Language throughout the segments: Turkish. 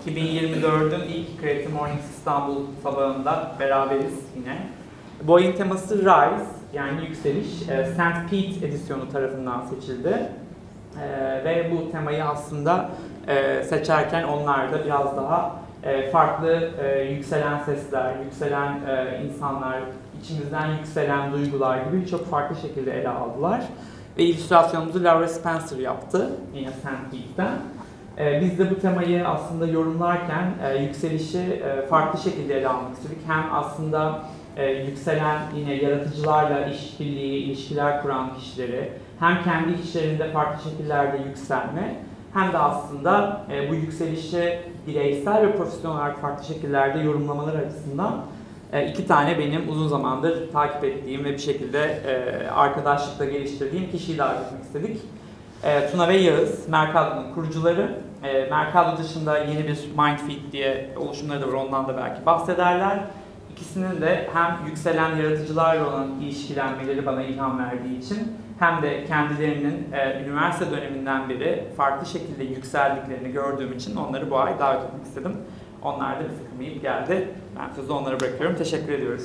2024'ün ilk Creative Mornings İstanbul sabahında beraberiz yine. Bu ayın teması Rise, yani yükseliş. St. Pete edisyonu tarafından seçildi. Ve bu temayı aslında seçerken onlar da biraz daha farklı yükselen sesler, yükselen insanlar, içimizden yükselen duygular gibi çok farklı şekilde ele aldılar. Ve illüstrasyonumuzu Laura Spencer yaptı, yine St. Pete'den. Biz de bu temayı aslında yorumlarken yükselişi farklı şekilde ele almak istedik. Hem aslında yükselen yine yaratıcılarla işbirliği, ilişkiler kuran kişileri, hem kendi işlerinde farklı şekillerde yükselme, hem de aslında bu yükselişi bireysel ve profesyonel olarak farklı şekillerde yorumlamalar açısından iki tane benim uzun zamandır takip ettiğim ve bir şekilde arkadaşlıkla geliştirdiğim kişiyi davet etmek istedik. Tuna ve Yağız, Mercado'nun kurucuları. Mercado dışında yeni bir Mindfeed diye oluşumları da var, ondan da belki bahsederler. İkisinin de hem yükselen yaratıcılarla olan ilişkilenmeleri bana ilham verdiği için, hem de kendilerinin üniversite döneminden beri farklı şekilde yükseldiklerini gördüğüm için onları bu ay davet etmek istedim. Onlar da bir sıkılmayıp geldi. Ben sözü onlara bırakıyorum. Teşekkür ediyoruz.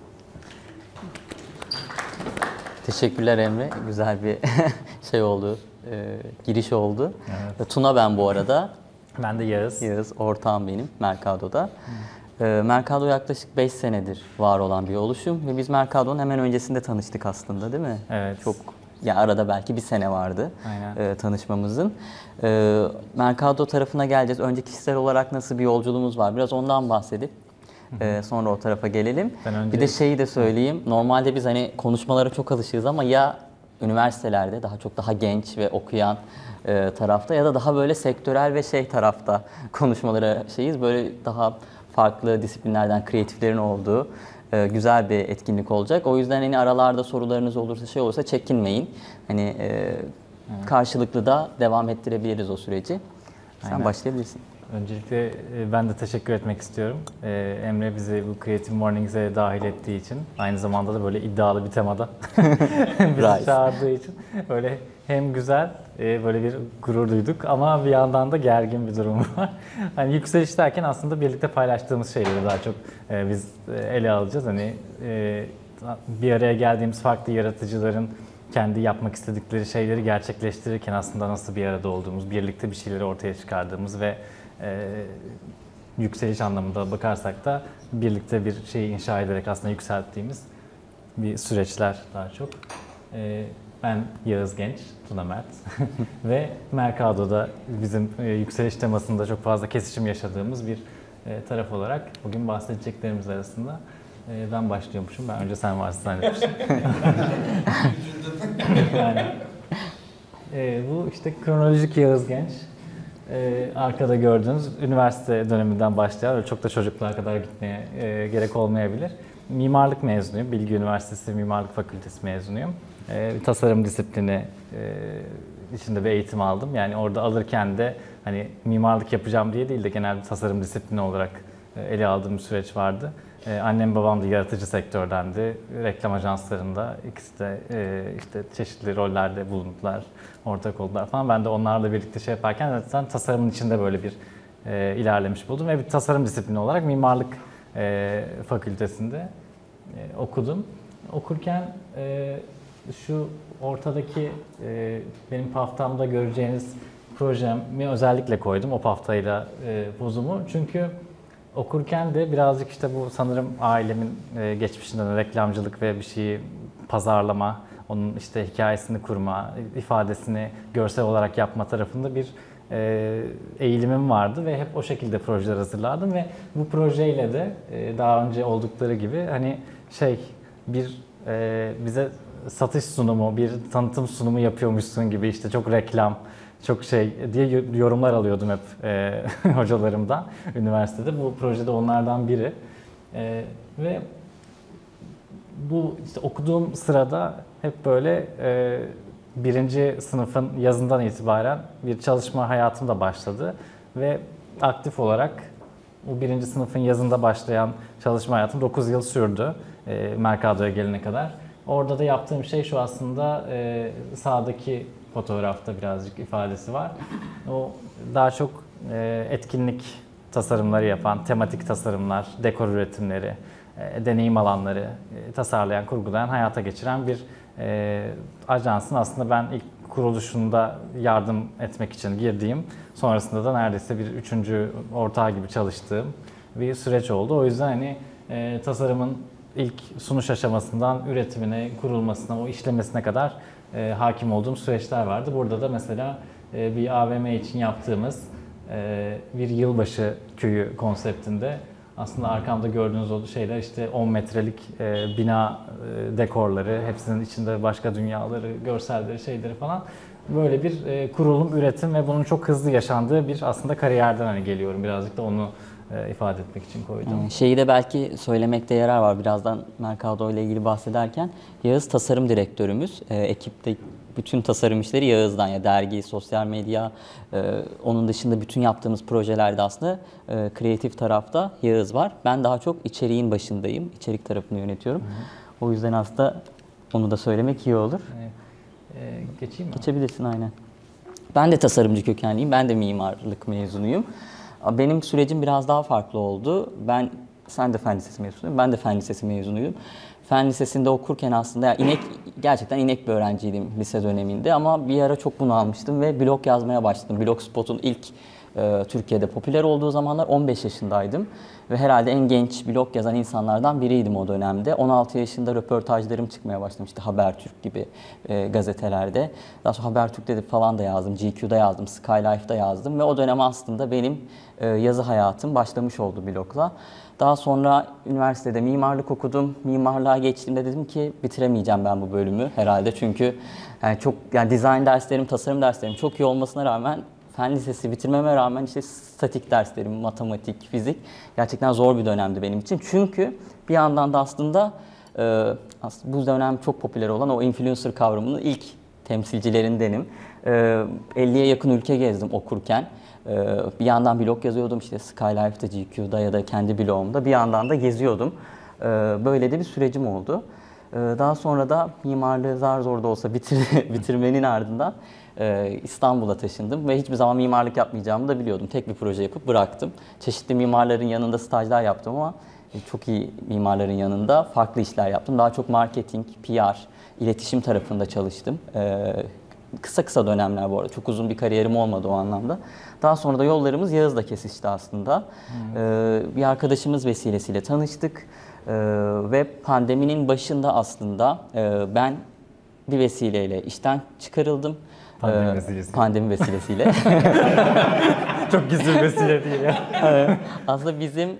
Teşekkürler Emre. Güzel bir şey oldu, giriş oldu. Evet. Tuna ben bu arada. Ben de Yağız. Yağız, ortağım benim Mercado'da. Mercado yaklaşık 5 senedir var olan bir oluşum ve biz Mercado'nun hemen öncesinde tanıştık aslında, değil mi? Evet. Çok, ya arada belki bir sene vardı tanışmamızın. Mercado tarafına geleceğiz. Önce kişisel olarak nasıl bir yolculuğumuz var? Biraz ondan bahsedip sonra o tarafa gelelim. Bir de şeyi de söyleyeyim. Normalde biz hani konuşmalara çok alışığız ama ya üniversitelerde daha genç ve okuyan tarafta ya da daha böyle sektörel ve tarafta konuşmalara şeyiz. Böyle daha farklı disiplinlerden kreatiflerin olduğu güzel bir etkinlik olacak. O yüzden hani aralarda sorularınız olursa çekinmeyin. Hani karşılıklı da devam ettirebiliriz o süreci. Sen başlayabilirsin. Öncelikle ben de teşekkür etmek istiyorum. Emre bizi bu Creative Mornings'e dahil ettiği için, aynı zamanda da böyle iddialı bir temada bizi çağırdığı için böyle hem güzel, böyle bir gurur duyduk ama bir yandan da gergin bir durum var. Hani yükseliş derken aslında birlikte paylaştığımız şeyleri daha çok biz ele alacağız. Hani bir araya geldiğimiz farklı yaratıcıların kendi yapmak istedikleri şeyleri gerçekleştirirken aslında nasıl bir arada olduğumuz, birlikte bir şeyleri ortaya çıkardığımız ve yükseliş anlamında bakarsak da birlikte bir şeyi inşa ederek aslında yükselttiğimiz bir süreçler daha çok. Ben Yağız Genç, Tuna Mert ve Mercado'da bizim yükseliş temasında çok fazla kesişim yaşadığımız bir taraf olarak bugün bahsedeceklerimiz arasında ben başlıyormuşum. Ben önce sen varsın zannetmiştim. Yani, bu işte kronolojik Yağız Genç. Arkada gördüğünüz üniversite döneminden başlayan, çok da çocukluğa kadar gitmeye gerek olmayabilir. Mimarlık mezunuyum. Bilgi Üniversitesi Mimarlık Fakültesi mezunuyum. Tasarım disiplini içinde bir eğitim aldım. Yani orada alırken de hani mimarlık yapacağım diye değil de genel bir tasarım disiplini olarak ele aldığım bir süreç vardı. Annem babam da yaratıcı sektördendi. Reklam ajanslarında ikisi de işte çeşitli rollerde bulundular, ortak oldular falan. Ben de onlarla birlikte şey yaparken zaten tasarımın içinde böyle bir ilerlemiş buldum ve bir tasarım disiplini olarak mimarlık fakültesinde okudum. Okurken şu ortadaki benim paftamda göreceğiniz projemi özellikle koydum, o paftayla pozumu. Çünkü okurken de birazcık işte bu sanırım ailemin geçmişinden reklamcılık ve bir şeyi pazarlama, onun işte hikayesini kurma, ifadesini görsel olarak yapma tarafında bir eğilimim vardı ve hep o şekilde projeler hazırlardım ve bu projeyle de daha önce oldukları gibi hani bize satış sunumu, bir tanıtım sunumu yapıyormuşsun gibi işte çok reklam, çok diye yorumlar alıyordum hep hocalarımdan üniversitede. Bu projede onlardan biri. Ve bu işte okuduğum sırada hep böyle birinci sınıfın yazından itibaren bir çalışma hayatım da başladı. Ve aktif olarak bu birinci sınıfın yazında başlayan çalışma hayatım 9 yıl sürdü Mercado'ya gelene kadar. Orada da yaptığım şey şu aslında sağdaki fotoğrafta birazcık ifadesi var. O daha çok etkinlik tasarımları yapan, tematik tasarımlar, dekor üretimleri, deneyim alanları tasarlayan, kurgulayan, hayata geçiren bir ajansın aslında ben ilk kuruluşunda yardım etmek için girdiğim, sonrasında da neredeyse bir üçüncü ortağı gibi çalıştığım bir süreç oldu. O yüzden hani tasarımın ilk sunuş aşamasından üretimine, kurulmasına, o işlemesine kadar hakim olduğum süreçler vardı. Burada da mesela bir AVM için yaptığımız bir yılbaşı köyü konseptinde aslında arkamda gördüğünüz o şeyler işte 10 metrelik bina dekorları, hepsinin içinde başka dünyaları, görselleri, şeyleri falan. Böyle bir kurulum, üretim ve bunun çok hızlı yaşandığı bir aslında kariyerden hani geliyorum. Birazcık da onu ifade etmek için koydum. Şeyi de belki söylemekte yarar var birazdan Mercado ile ilgili bahsederken. Yağız tasarım direktörümüz. Ekipte bütün tasarım işleri Yağız'dan, ya dergi, sosyal medya, onun dışında bütün yaptığımız projelerde aslında kreatif tarafta Yağız var. Ben daha çok içeriğin başındayım. İçerik tarafını yönetiyorum. O yüzden aslında onu da söylemek iyi olur. Geçeyim mi? Geçebilirsin aynen. Ben de tasarımcı kökenliyim. Ben de mimarlık mezunuyum. Benim sürecim biraz daha farklı oldu. Sen de fen lisesi mezunuydun, ben de fen lisesi mezunuyum. Fen lisesinde okurken aslında gerçekten inek bir öğrenciydim lise döneminde ama bir ara çok bunalmıştım ve blog yazmaya başladım. Blogspot'un ilk Türkiye'de popüler olduğu zamanlar 15 yaşındaydım ve herhalde en genç blog yazan insanlardan biriydim o dönemde. 16 yaşında röportajlarım çıkmaya başlamıştı Habertürk gibi gazetelerde. Daha sonra Habertürk'te de falan da yazdım, GQ'da yazdım, Skylife'da yazdım ve o dönem aslında benim yazı hayatım başlamış oldu blogla. Daha sonra üniversitede mimarlık okudum. Mimarlığa geçtiğimde dedim ki bitiremeyeceğim ben bu bölümü herhalde. Çünkü yani dizayn derslerim, tasarım derslerim çok iyi olmasına rağmen fen lisesi bitirmeme rağmen işte statik derslerim, matematik, fizik gerçekten zor bir dönemdi benim için. Çünkü bir yandan da aslında bu dönem çok popüler olan o influencer kavramının ilk temsilcilerindenim. 50'ye yakın ülke gezdim okurken. Bir yandan blog yazıyordum işte Skylife'da, GQ'da ya da kendi blogumda. Bir yandan da geziyordum. Böyle de bir sürecim oldu. Daha sonra da mimarlığı zar zor da olsa bitirmenin ardından İstanbul'a taşındım ve hiçbir zaman mimarlık yapmayacağımı da biliyordum. Tek bir proje yapıp bıraktım. Çeşitli mimarların yanında stajlar yaptım ama çok iyi mimarların yanında farklı işler yaptım. Daha çok marketing, PR, iletişim tarafında çalıştım. Kısa dönemler bu arada. Çok uzun bir kariyerim olmadı o anlamda. Daha sonra da yollarımız Yağız'la kesişti aslında. Bir arkadaşımız vesilesiyle tanıştık. Ve pandeminin başında aslında ben bir vesileyle işten çıkarıldım. Pandemi vesilesiyle. Çok gizli bir vesile değil ya. Aslında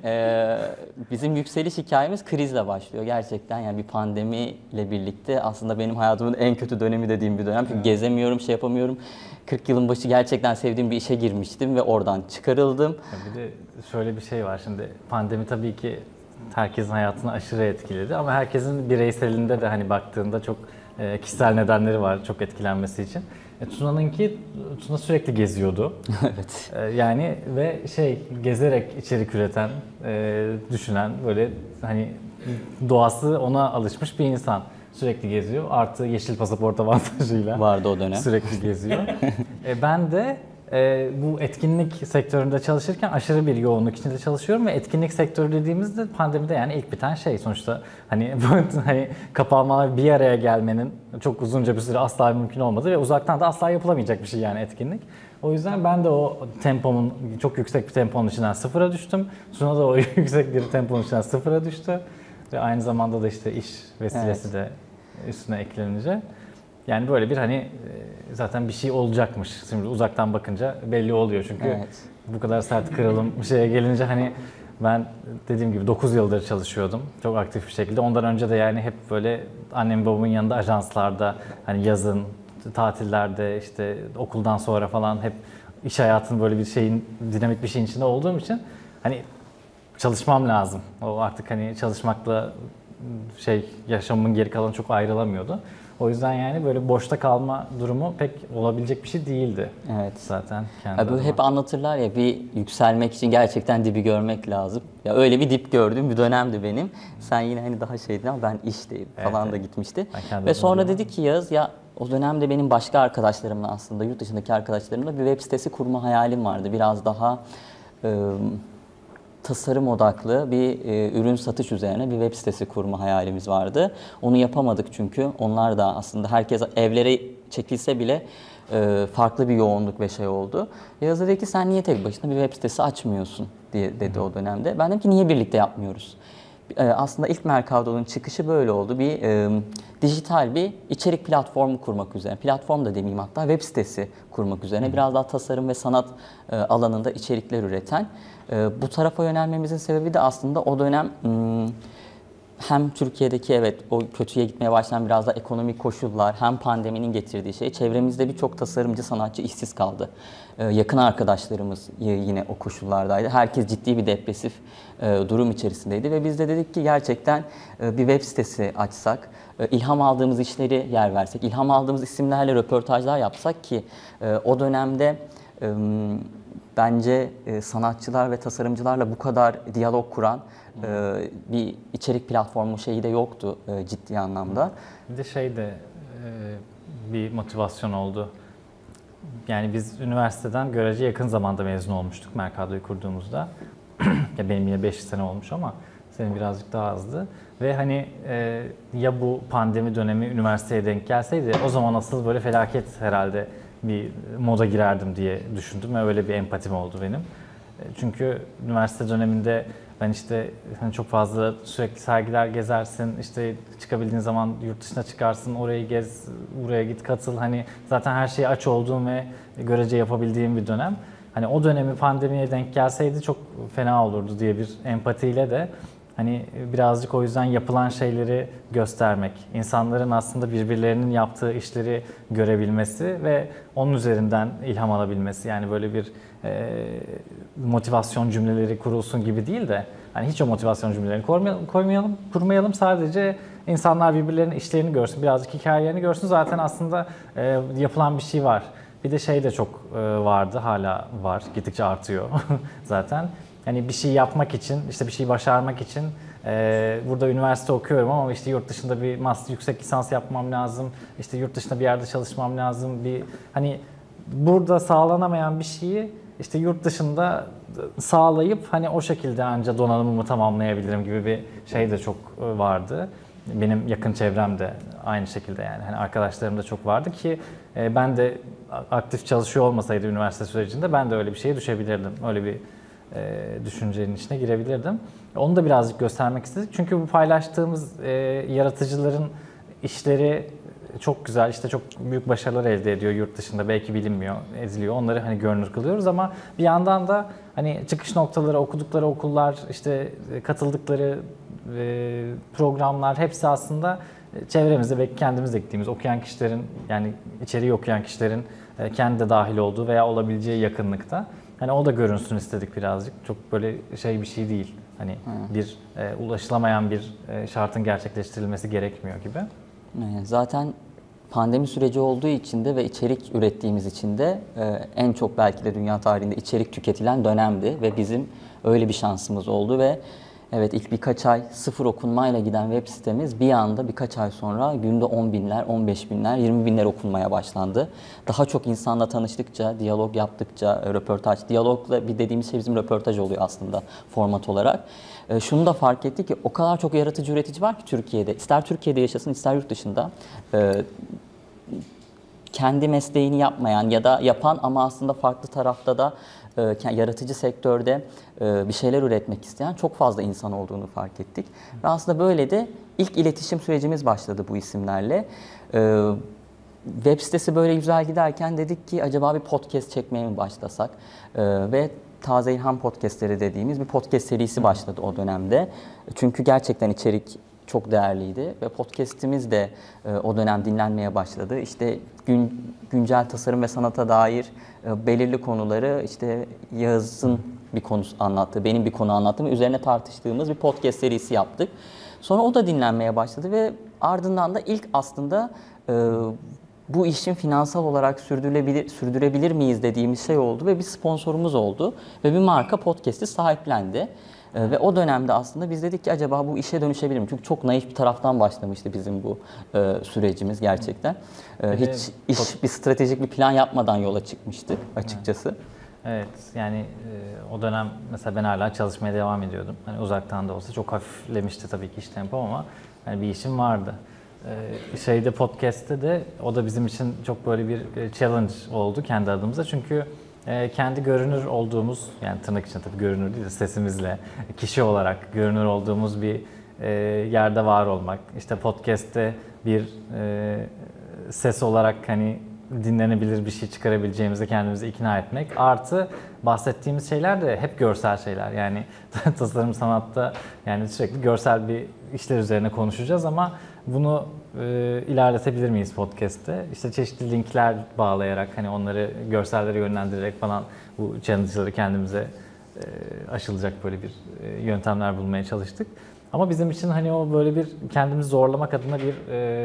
bizim yükseliş hikayemiz krizle başlıyor gerçekten. Yani bir pandemiyle birlikte aslında benim hayatımın en kötü dönemi dediğim bir dönem. Çünkü gezemiyorum, şey yapamıyorum. 40 yılın başı gerçekten sevdiğim bir işe girmiştim ve oradan çıkarıldım. Bir de şöyle bir şey var şimdi. Pandemi tabii ki herkesin hayatını aşırı etkiledi ama herkesin bireyselinde de hani baktığında çok kişisel nedenleri var çok etkilenmesi için. Tuna sürekli geziyordu. Evet. Yani ve gezerek içerik üreten, düşünen böyle hani doğası ona alışmış bir insan. Sürekli geziyor. Artı yeşil pasaport avantajıyla. Vardı o dönem. Sürekli geziyor. Ben de bu etkinlik sektöründe çalışırken aşırı bir yoğunluk içinde çalışıyorum ve etkinlik sektörü dediğimizde pandemide yani ilk biten şey sonuçta hani kapanmalar bir araya gelmenin çok uzunca bir süre asla mümkün olmadı ve uzaktan da asla yapılamayacak bir şey yani etkinlik. O yüzden ben de o temponun çok yüksek bir temponun içinden sıfıra düştüm. Sonra da o yüksek bir temponun içinden sıfıra düştü ve aynı zamanda da işte iş vesilesi de üstüne eklenince. Yani böyle bir hani zaten bir şey olacakmış. Şimdi uzaktan bakınca belli oluyor çünkü bu kadar sert kırılım şeye gelince hani ben dediğim gibi 9 yıldır çalışıyordum çok aktif bir şekilde. Ondan önce de yani hep böyle annem babamın yanında ajanslarda hani yazın, tatillerde işte okuldan sonra falan hep iş hayatının böyle bir şeyin dinamik bir şeyin içinde olduğum için hani çalışmam lazım. O artık hani çalışmakla yaşamımın geri kalanı çok ayrılamıyordu. O yüzden yani böyle boşta kalma durumu pek olabilecek bir şey değildi. Evet. Zaten kendi böyle hep anlatırlar ya bir yükselmek için gerçekten dibi görmek lazım. Ya öyle bir dip gördüğüm bir dönemdi benim. Sen yine hani daha şeydin ama ben işteyim falan da gitmişti. Ve sonra dedi ki Yağız ya o dönemde benim başka arkadaşlarımla aslında yurt dışındaki arkadaşlarımla bir web sitesi kurma hayalim vardı. Biraz daha tasarım odaklı bir ürün satış üzerine bir web sitesi kurma hayalimiz vardı. Onu yapamadık çünkü onlar da aslında herkes evlere çekilse bile farklı bir yoğunluk ve şey oldu. Yağız dedi ki sen niye tek başına bir web sitesi açmıyorsun diye dedi o dönemde. Ben dedim ki niye birlikte yapmıyoruz? Aslında ilk Mercado'nun çıkışı böyle oldu. Bir dijital bir içerik platformu kurmak üzerine. Platform da demeyeyim, hatta web sitesi kurmak üzerine. Biraz daha tasarım ve sanat alanında içerikler üreten. Bu tarafa yönelmemizin sebebi de aslında o dönem hem Türkiye'deki evet o kötüye gitmeye başlayan biraz da ekonomik koşullar, hem pandeminin getirdiği şey, çevremizde birçok tasarımcı, sanatçı işsiz kaldı. Yakın arkadaşlarımız yine o koşullardaydı. Herkes ciddi bir depresif durum içerisindeydi ve biz de dedik ki gerçekten bir web sitesi açsak, ilham aldığımız işleri yer versek, ilham aldığımız isimlerle röportajlar yapsak ki o dönemde bence sanatçılar ve tasarımcılarla bu kadar diyalog kuran bir içerik platformu şeyi de yoktu ciddi anlamda. Bir de şey de bir motivasyon oldu. Yani biz üniversiteden görece yakın zamanda mezun olmuştuk Mercado'yu kurduğumuzda. Ya benim yine 5 sene olmuş ama senin birazcık daha azdı. Ve hani ya bu pandemi dönemi üniversiteye denk gelseydi o zaman asıl böyle felaket herhalde bir moda girerdim diye düşündüm ve öyle bir empatim oldu benim. Çünkü üniversite döneminde ben işte hani çok fazla sürekli sergiler gezersin, işte çıkabildiğin zaman yurt dışına çıkarsın, orayı gez, buraya git, katıl. Hani zaten her şeye aç olduğum ve görece yapabildiğim bir dönem. Hani o dönemi pandemiye denk gelseydi çok fena olurdu diye bir empatiyle de hani birazcık o yüzden yapılan şeyleri göstermek, insanların aslında birbirlerinin yaptığı işleri görebilmesi ve onun üzerinden ilham alabilmesi. Yani böyle bir motivasyon cümleleri kurulsun gibi değil de hani hiç o motivasyon cümlelerini kurmayalım. Sadece insanlar birbirlerinin işlerini görsün, birazcık hikayelerini görsün. Zaten aslında yapılan bir şey var. Bir de şey de çok vardı, hala var, gittikçe artıyor zaten. Hani bir şey yapmak için, işte bir şey başarmak için burada üniversite okuyorum ama işte yurt dışında bir yüksek lisans yapmam lazım, işte yurt dışında bir yerde çalışmam lazım. Hani burada sağlanamayan bir şeyi işte yurt dışında sağlayıp hani o şekilde ancak donanımımı tamamlayabilirim gibi bir şey de çok vardı. Benim yakın çevremde aynı şekilde, yani hani arkadaşlarım da çok vardı ki ben de aktif çalışıyor olmasaydı üniversite sürecinde ben de öyle bir şeye düşebilirdim. Öyle bir düşüncenin içine girebilirdim. Onu da birazcık göstermek istedik. Çünkü bu paylaştığımız yaratıcıların işleri çok güzel, işte çok büyük başarılar elde ediyor yurt dışında. Belki bilinmiyor, eziliyor. Onları hani görünür kılıyoruz ama bir yandan da hani çıkış noktaları, okudukları okullar, işte katıldıkları programlar hepsi aslında çevremizde belki kendimiz de gittiğimiz okuyan kişilerin, yani içeriği okuyan kişilerin kendi de dahil olduğu veya olabileceği yakınlıkta. Hani o da görünsün istedik birazcık. Çok böyle şey bir şey değil. Hani bir ulaşılamayan bir şartın gerçekleştirilmesi gerekmiyor gibi. Zaten pandemi süreci olduğu için de ve içerik ürettiğimiz için de en çok belki de dünya tarihinde içerik tüketilen dönemdi ve bizim öyle bir şansımız oldu ve evet, ilk birkaç ay sıfır okunmayla giden web sitemiz bir anda birkaç ay sonra günde 10 binler, 15 binler, 20 binler okunmaya başlandı. Daha çok insanla tanıştıkça, diyalog yaptıkça, röportaj, diyalogla bir dediğimiz şey bizim röportaj oluyor aslında format olarak. Şunu da fark ettik ki o kadar çok yaratıcı üretici var ki Türkiye'de. İster Türkiye'de yaşasın, ister yurt dışında. Kendi mesleğini yapmayan ya da yapan ama aslında farklı tarafta da yaratıcı sektörde bir şeyler üretmek isteyen çok fazla insan olduğunu fark ettik. Ve aslında böyle de ilk iletişim sürecimiz başladı bu isimlerle. Web sitesi böyle güzel giderken dedik ki acaba bir podcast çekmeye mi başlasak? Ve Taze İlham Podcastleri dediğimiz bir podcast serisi başladı o dönemde. Çünkü gerçekten içerik çok değerliydi ve podcast'imiz de o dönem dinlenmeye başladı. İşte güncel tasarım ve sanata dair belirli konuları işte Yağız'ın bir konu anlattığı, benim bir konu anlattığım, üzerine tartıştığımız bir podcast serisi yaptık. Sonra o da dinlenmeye başladı ve ardından da ilk aslında bu işin finansal olarak sürdürebilir miyiz dediğimiz şey oldu ve bir sponsorumuz oldu ve bir marka podcast'i sahiplendi. Ve o dönemde aslında biz dedik ki acaba bu işe dönüşebilir mi? Çünkü çok naif bir taraftan başlamıştı bizim bu sürecimiz gerçekten. Hiç bir stratejik bir plan yapmadan yola çıkmıştık açıkçası. Evet, yani o dönem mesela ben hala çalışmaya devam ediyordum. Hani uzaktan da olsa çok hafiflemişti tabii ki iş tempom ama hani bir işim vardı. Podcast'te de o da bizim için çok böyle bir challenge oldu kendi adımıza. Çünkü kendi görünür olduğumuz, yani tırnak içinde tabii görünür değil de sesimizle, kişi olarak görünür olduğumuz bir yerde var olmak. İşte podcast'te bir ses olarak hani dinlenebilir bir şey çıkarabileceğimizi kendimizi ikna etmek. Artı bahsettiğimiz şeyler de hep görsel şeyler. Yani tasarım sanatta yani sürekli görsel bir işler üzerine konuşacağız ama bunu ilerletebilir miyiz podcast'te? İşte çeşitli linkler bağlayarak hani onları görsellere yönlendirerek falan bu challenge'ları kendimize aşılacak böyle bir yöntemler bulmaya çalıştık. Ama bizim için hani o böyle bir kendimizi zorlamak adına bir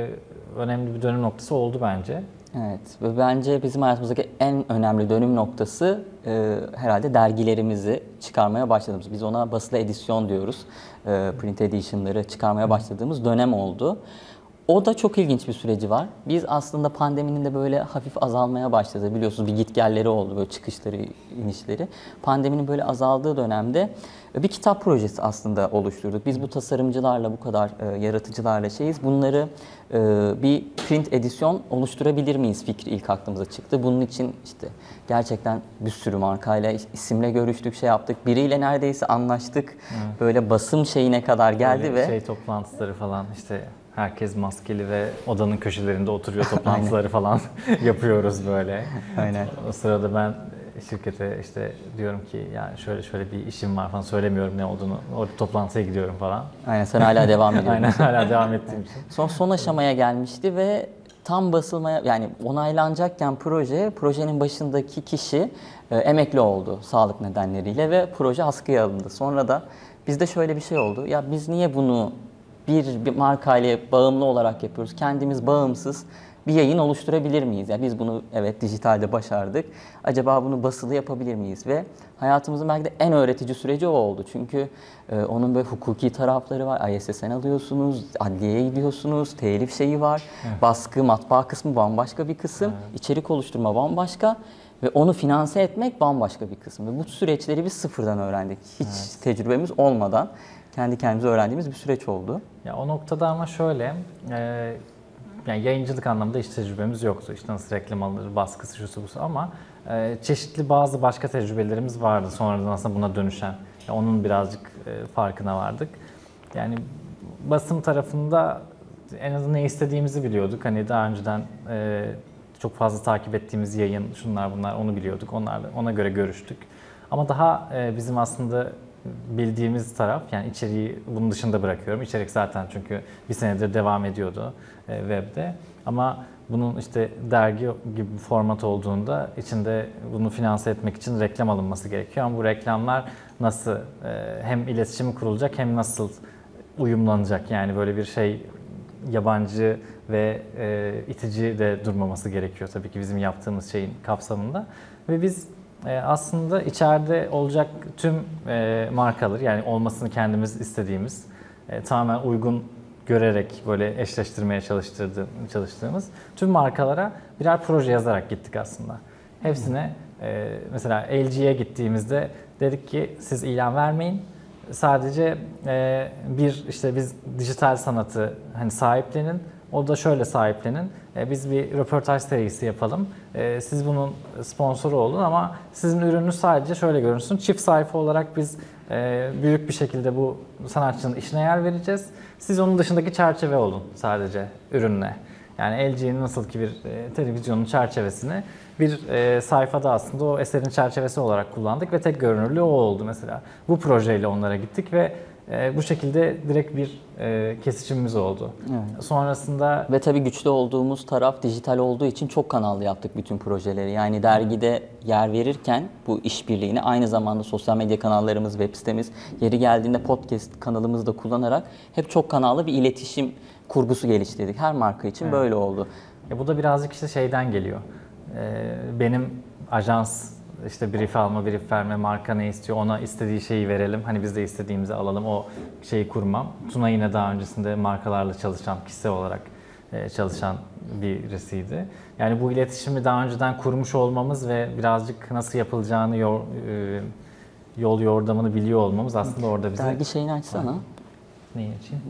önemli bir dönüm noktası oldu bence. Evet ve bence bizim hayatımızdaki en önemli dönüm noktası herhalde dergilerimizi çıkarmaya başladığımız. Biz ona basılı edisyon diyoruz. Print edition'ları çıkarmaya başladığımız dönem oldu. O da çok ilginç bir süreci var. Biz aslında pandeminin de böyle hafif azalmaya başladı. Biliyorsunuz bir gitgelleri oldu, böyle çıkışları, inişleri. Pandeminin böyle azaldığı dönemde bir kitap projesi aslında oluşturduk. Biz bu tasarımcılarla, bu kadar yaratıcılarla bunları bir print edisyon oluşturabilir miyiz fikri ilk aklımıza çıktı. Bunun için işte gerçekten bir sürü markayla, isimle görüştük, yaptık. Biriyle neredeyse anlaştık. Evet. Böyle basım şeyine kadar geldi böyle ve toplantıları falan işte herkes maskeli ve odanın köşelerinde oturuyor toplantıları falan yapıyoruz böyle. Aynen. O sırada ben şirkete işte diyorum ki yani şöyle bir işim var falan, söylemiyorum ne olduğunu. O toplantıya gidiyorum falan. Aynen, sen hala devam ediyorsun. Aynen, hala devam ettiğim için. Son aşamaya gelmişti ve tam basılmaya, yani onaylanacakken projenin başındaki kişi emekli oldu sağlık nedenleriyle ve proje askıya alındı. Sonra da bizde şöyle bir şey oldu. Ya biz niye bunu bir markayla bağımlı olarak yapıyoruz? Kendimiz bağımsız bir yayın oluşturabilir miyiz? Yani biz bunu evet dijitalde başardık. Acaba bunu basılı yapabilir miyiz? Ve hayatımızın belki de en öğretici süreci o oldu. Çünkü onun böyle hukuki tarafları var. ISSN alıyorsunuz, adliyeye gidiyorsunuz, telif şeyi var. Evet. Baskı, matbaa kısmı bambaşka bir kısım. Evet. İçerik oluşturma bambaşka. Ve onu finanse etmek bambaşka bir kısım. Ve bu süreçleri biz sıfırdan öğrendik. Hiç tecrübemiz olmadan kendi kendimize öğrendiğimiz bir süreç oldu. Ya o noktada ama şöyle, yani yayıncılık anlamında hiç tecrübemiz yoktu. İşte nasıl reklam alınır, baskısı, şusu busu ama çeşitli bazı başka tecrübelerimiz vardı sonradan aslında buna dönüşen. Yani onun birazcık farkına vardık. Yani basım tarafında en azından ne istediğimizi biliyorduk. Hani daha önceden çok fazla takip ettiğimiz yayın, şunlar bunlar, onu biliyorduk. Ona göre görüştük. Ama daha bizim aslında bildiğimiz taraf, yani içeriği bunun dışında bırakıyorum. İçerik zaten çünkü bir senedir devam ediyordu webde. Ama bunun işte dergi gibi bir format olduğunda içinde bunu finanse etmek için reklam alınması gerekiyor. Ama bu reklamlar nasıl hem iletişim kurulacak hem nasıl uyumlanacak? Yani böyle bir şey yabancı ve itici de durmaması gerekiyor tabii ki bizim yaptığımız şeyin kapsamında. Ve biz aslında içeride olacak tüm markaları, yani olmasını kendimiz istediğimiz, tamamen uygun görerek böyle eşleştirmeye çalıştığımız tüm markalara birer proje yazarak gittik aslında. Hepsine mesela LG'ye gittiğimizde dedik ki siz ilan vermeyin. Sadece işte biz dijital sanatı hani sahiplenin. O da şöyle sahiplenin. Biz bir röportaj serisi yapalım. Siz bunun sponsoru olun ama sizin ürününüz sadece şöyle görünsün. Çift sayfa olarak biz büyük bir şekilde bu sanatçının işine yer vereceğiz. Siz onun dışındaki çerçeve olun sadece ürünle. Yani LG'nin nasıl ki bir televizyonun çerçevesini bir sayfada aslında o eserin çerçevesi olarak kullandık ve tek görünürlüğü o oldu mesela. Bu projeyle onlara gittik ve bu şekilde direkt bir kesişimimiz oldu. Evet. Sonrasında... Ve tabii güçlü olduğumuz taraf dijital olduğu için çok kanallı yaptık bütün projeleri. Yani dergide yer verirken bu işbirliğini aynı zamanda sosyal medya kanallarımız, web sitemiz, yeri geldiğinde podcast kanalımızı da kullanarak hep çok kanallı bir iletişim kurgusu geliştirdik. Her marka için evet. Böyle oldu. Bu da birazcık işte şeyden geliyor. Benim ajans işte brief alma, brief verme, marka ne istiyor, ona istediği şeyi verelim. Hani biz de istediğimizi alalım, o şeyi kurmam. Tuna yine daha öncesinde markalarla çalışan kişisel olarak çalışan birisiydi. Yani bu iletişimi daha önceden kurmuş olmamız ve birazcık nasıl yapılacağını yol yordamını biliyor olmamız aslında orada bize... Dergi şeyini açsana. Neyi açayım?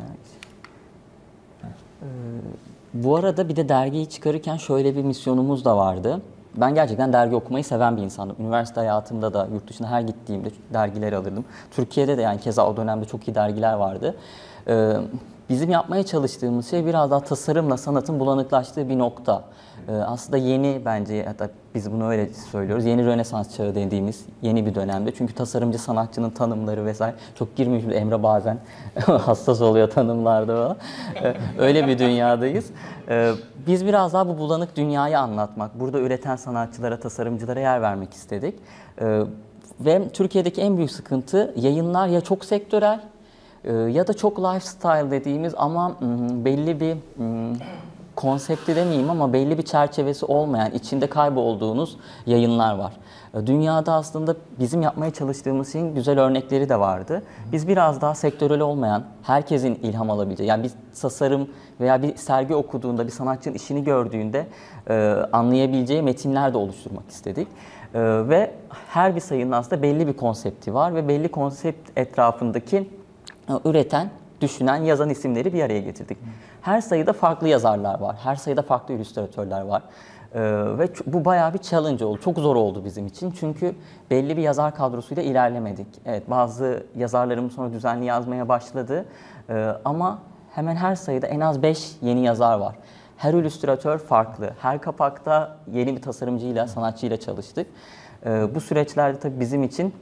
Bu arada bir de dergiyi çıkarırken şöyle bir misyonumuz da vardı. Ben gerçekten dergi okumayı seven bir insandım. Üniversite hayatımda da yurt dışına her gittiğimde dergileri alırdım. Türkiye'de de yani keza o dönemde çok iyi dergiler vardı. Bizim yapmaya çalıştığımız şey biraz daha tasarımla sanatın bulanıklaştığı bir nokta. Aslında yeni bence, hatta biz bunu öyle söylüyoruz, yeni Rönesans çağı dediğimiz yeni bir dönemde. Çünkü tasarımcı sanatçının tanımları vesaire çok girmiyor. Şimdi Emre bazen hassas oluyor tanımlarda falan. Öyle bir dünyadayız. Biz biraz daha bu bulanık dünyayı anlatmak, burada üreten sanatçılara, tasarımcılara yer vermek istedik. Ve Türkiye'deki en büyük sıkıntı yayınlar ya çok sektörel, ya da çok lifestyle dediğimiz ama belli bir konsepti demeyeyim ama belli bir çerçevesi olmayan, içinde kaybolduğunuz yayınlar var. Dünyada aslında bizim yapmaya çalıştığımız şeyin güzel örnekleri de vardı. Biz biraz daha sektörel olmayan, herkesin ilham alabileceği, yani bir tasarım veya bir sergi okuduğunda, bir sanatçının işini gördüğünde anlayabileceği metinler de oluşturmak istedik. Ve her bir sayının aslında belli bir konsepti var ve belli konsept etrafındaki üreten, düşünen, yazan isimleri bir araya getirdik. Her sayıda farklı yazarlar var, her sayıda farklı illüstratörler var. Ve bu bayağı bir challenge oldu, çok zor oldu bizim için. Çünkü belli bir yazar kadrosuyla ilerlemedik. Evet, bazı yazarlarımız sonra düzenli yazmaya başladı. Ama hemen her sayıda en az 5 yeni yazar var. Her illüstratör farklı, her kapakta yeni bir tasarımcıyla, sanatçıyla çalıştık. Bu süreçlerde tabii bizim için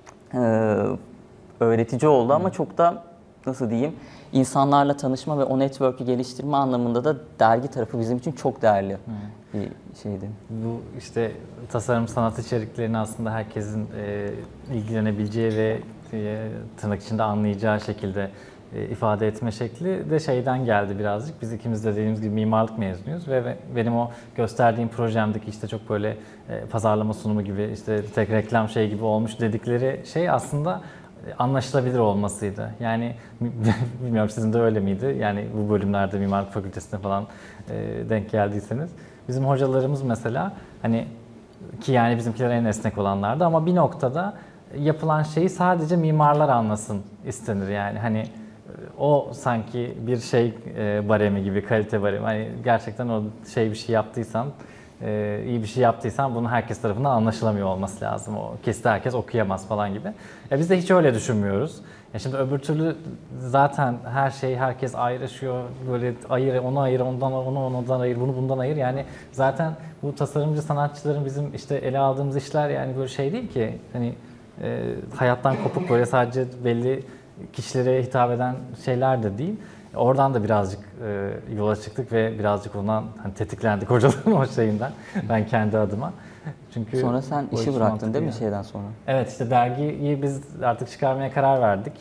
öğretici oldu ama çok da nasıl diyeyim, insanlarla tanışma ve o network'ü geliştirme anlamında da dergi tarafı bizim için çok değerli bir şeydi. Bu işte tasarım sanat içeriklerini aslında herkesin ilgilenebileceği ve tırnak içinde anlayacağı şekilde ifade etme şekli de şeyden geldi birazcık. Biz ikimiz de dediğimiz gibi mimarlık mezunuyuz ve benim o gösterdiğim projemdeki işte çok böyle pazarlama sunumu gibi, işte tek reklam şey gibi olmuş dedikleri şey aslında anlaşılabilir olmasıydı. Yani bilmiyorum sizin de öyle miydi? Yani bu bölümlerde mimarlık fakültesine falan denk geldiyseniz. Bizim hocalarımız mesela hani ki yani bizimkiler en esnek olanlardı ama bir noktada yapılan şeyi sadece mimarlar anlasın istenir yani. Hani o sanki bir şey baremi gibi, kalite baremi. Hani gerçekten o bir şey yaptıysan, iyi bir şey yaptıysan bunun herkes tarafından anlaşılamıyor olması lazım. O kesin herkes okuyamaz falan gibi. Biz de hiç öyle düşünmüyoruz. Şimdi öbür türlü zaten her şey, herkes ayrışıyor. Böyle ayır, onu ayır, ondan ayır, bunu bundan ayır. Yani zaten bu tasarımcı sanatçıların bizim işte ele aldığımız işler yani böyle şey değil ki. Hani hayattan kopuk böyle sadece belli kişilere hitap eden şeyler de değil. Oradan da birazcık yola çıktık ve birazcık ondan hani tetiklendik hocaların o şeyinden. Ben kendi adıma. Çünkü sonra sen işi bıraktın değil mi şeyden sonra? Evet, işte dergiyi biz artık çıkarmaya karar verdik.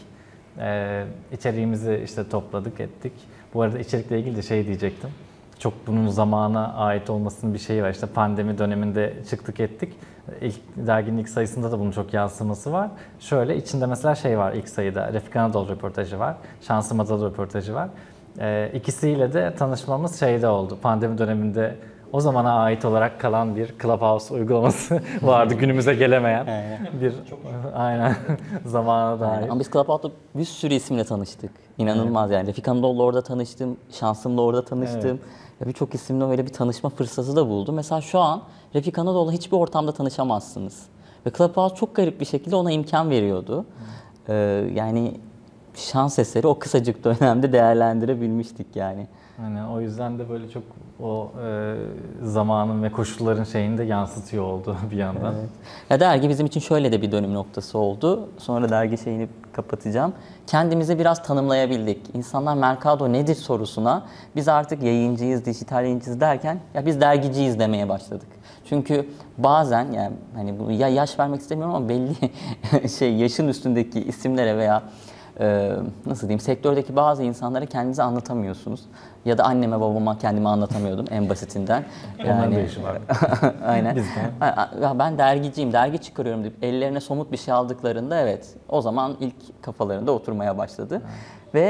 İçeriğimizi işte topladık, ettik. Bu arada içerikle ilgili de şey diyecektim. Çok bunun zamana ait olmasının bir şeyi var. İşte pandemi döneminde çıktık ettik. Derginin ilk sayısında da bunun çok yansıması var. Şöyle içinde mesela şey var ilk sayıda. Refik Anadolu röportajı var. Şansım Adalı röportajı var. İkisiyle de tanışmamız şeyde oldu. Pandemi döneminde o zamana ait olarak kalan bir Clubhouse uygulaması vardı. Günümüze gelemeyen bir aynen zamana dair. Ama biz Clubhouse'da bir sürü isimle tanıştık. İnanılmaz yani. Refik Anadolu'yla orada tanıştım, Şansım'la orada tanıştım. Birçok isimle öyle bir tanışma fırsatı da buldum. Mesela şu an Refik Anadolu'yla hiçbir ortamda tanışamazsınız. Ve Clubhouse çok garip bir şekilde ona imkan veriyordu. Yani şans eseri o kısacık dönemde değerlendirebilmiştik yani. Aynen, o yüzden de böyle çok o zamanın ve koşulların şeyini de yansıtıyor oldu bir yandan. Evet. Ya dergi bizim için şöyle de bir dönüm noktası oldu. Sonra dergi şeyini kapatacağım. Kendimizi biraz tanımlayabildik. İnsanlar Mercado nedir sorusuna biz artık yayıncıyız, dijital yayıncıyız derken ya biz dergiciyiz demeye başladık. Çünkü bazen yani hani bu ya yaş vermek istemiyorum ama belli yaşın üstündeki isimlere veya nasıl diyeyim sektördeki bazı insanlara kendinizi anlatamıyorsunuz. Ya da anneme babama kendimi anlatamıyordum en basitinden. Onların da işi var. Aynen. Ya ben dergiciyim, dergi çıkarıyorum deyip ellerine somut bir şey aldıklarında evet o zaman ilk kafalarında oturmaya başladı. Ve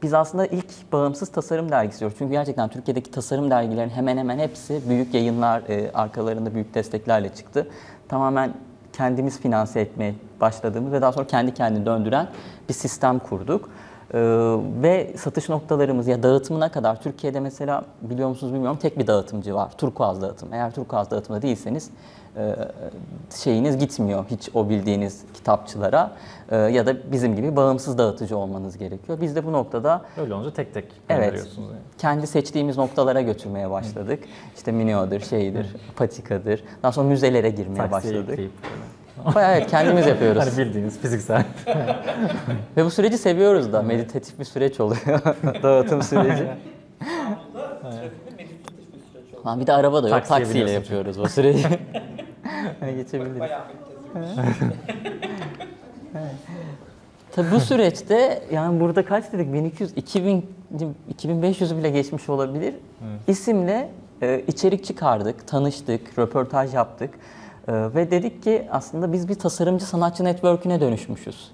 biz aslında ilk bağımsız tasarım dergisi diyoruz. Çünkü gerçekten Türkiye'deki tasarım dergilerin hemen hemen hepsi büyük yayınlar arkalarında büyük desteklerle çıktı. Tamamen kendimiz finanse etmeye başladığımız ve daha sonra kendi kendini döndüren bir sistem kurduk. Ve satış noktalarımız ya dağıtımına kadar Türkiye'de mesela biliyor musunuz bilmiyorum tek bir dağıtımcı var. Turkuaz dağıtım. Eğer Turkuaz dağıtımda değilseniz şeyiniz gitmiyor hiç o bildiğiniz kitapçılara ya da bizim gibi bağımsız dağıtıcı olmanız gerekiyor. Biz de bu noktada öyle olunca tek tek evet, gönderiyorsunuz. Yani. kendi seçtiğimiz noktalara götürmeye başladık. İşte Minio'dur, şeydir, Patikadır. Daha sonra müzelere girmeye başladık. Bayağı evet, kendimiz yapıyoruz. Hani bildiğiniz fiziksel. Ve bu süreci seviyoruz da. Meditatif bir süreç oluyor. Dağıtım süreci. İstanbul'da trafikte meditatif bir süreç oldu. Lan bir de araba da yok. Taksiye Taksiyle biniyorsun yapıyoruz o süreci. Geçebiliriz. Bayağı meditatif. Tabii bu süreçte yani burada kaç dedik? 1200, 2000, 2500 bile geçmiş olabilir. İsimle içerik çıkardık, tanıştık, röportaj yaptık. Ve dedik ki aslında biz bir tasarımcı sanatçı network'üne dönüşmüşüz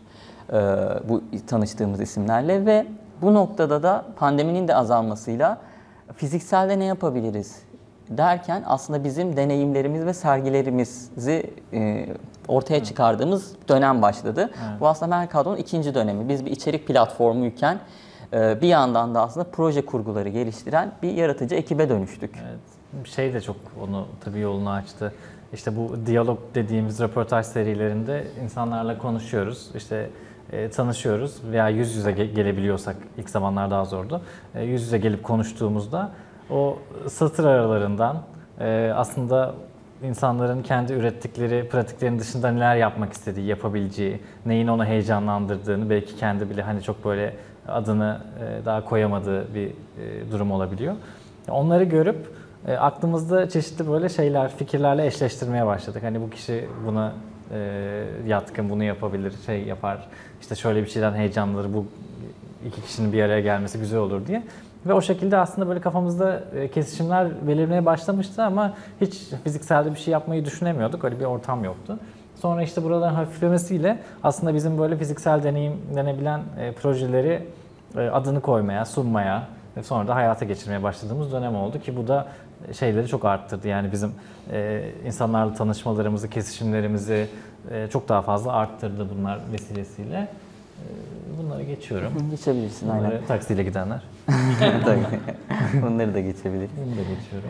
bu tanıştığımız isimlerle ve bu noktada da pandeminin de azalmasıyla fizikselde ne yapabiliriz derken aslında bizim deneyimlerimiz ve sergilerimizi ortaya çıkardığımız dönem başladı. Evet. Bu aslında Mercado'nun ikinci dönemi. Biz bir içerik platformuyken bir yandan da aslında proje kurguları geliştiren bir yaratıcı ekibe dönüştük. Evet. Şey de çok onu tabii yolunu açtı. İşte bu diyalog dediğimiz röportaj serilerinde insanlarla konuşuyoruz, işte tanışıyoruz veya yüz yüze gelebiliyorsak ilk zamanlar daha zordu. Yüz yüze gelip konuştuğumuzda o satır aralarından aslında insanların kendi ürettikleri pratiklerin dışında neler yapmak istediği, yapabileceği, neyin onu heyecanlandırdığını belki kendi bile hani çok böyle adını daha koyamadığı bir durum olabiliyor. Onları görüp aklımızda çeşitli böyle şeyler, fikirlerle eşleştirmeye başladık. Hani bu kişi buna yatkın, bunu yapabilir, şey yapar. İşte şöyle bir şeyden heyecanlanır, bu iki kişinin bir araya gelmesi güzel olur diye. Ve o şekilde aslında böyle kafamızda kesişimler belirmeye başlamıştı ama hiç fizikselde bir şey yapmayı düşünemiyorduk. Öyle bir ortam yoktu. Sonra işte buraların hafiflemesiyle aslında bizim böyle fiziksel deneyimlenebilen projeleri adını koymaya, sunmaya ve sonra da hayata geçirmeye başladığımız dönem oldu ki bu da şeyleri çok arttırdı. Yani bizim insanlarla tanışmalarımızı, kesişimlerimizi çok daha fazla arttırdı bunlar vesilesiyle. Bunları geçiyorum. Geçebilirsin bunları aynen. Taksiyle gidenler. Tabii. Bunları da geçebilir. Bunu da geçiyorum.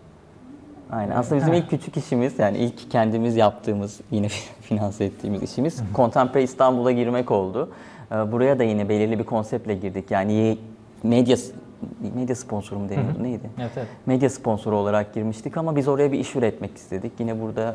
Aynen. Aslında bizim ilk küçük işimiz yani ilk kendimiz yaptığımız yine finanse ettiğimiz işimiz Contemporary İstanbul'a girmek oldu. Buraya da yine belirli bir konseptle girdik. Yani medya sponsoru mu deniyordu? Neydi? Evet, evet. Medya sponsoru olarak girmiştik ama biz oraya bir iş üretmek istedik. Yine burada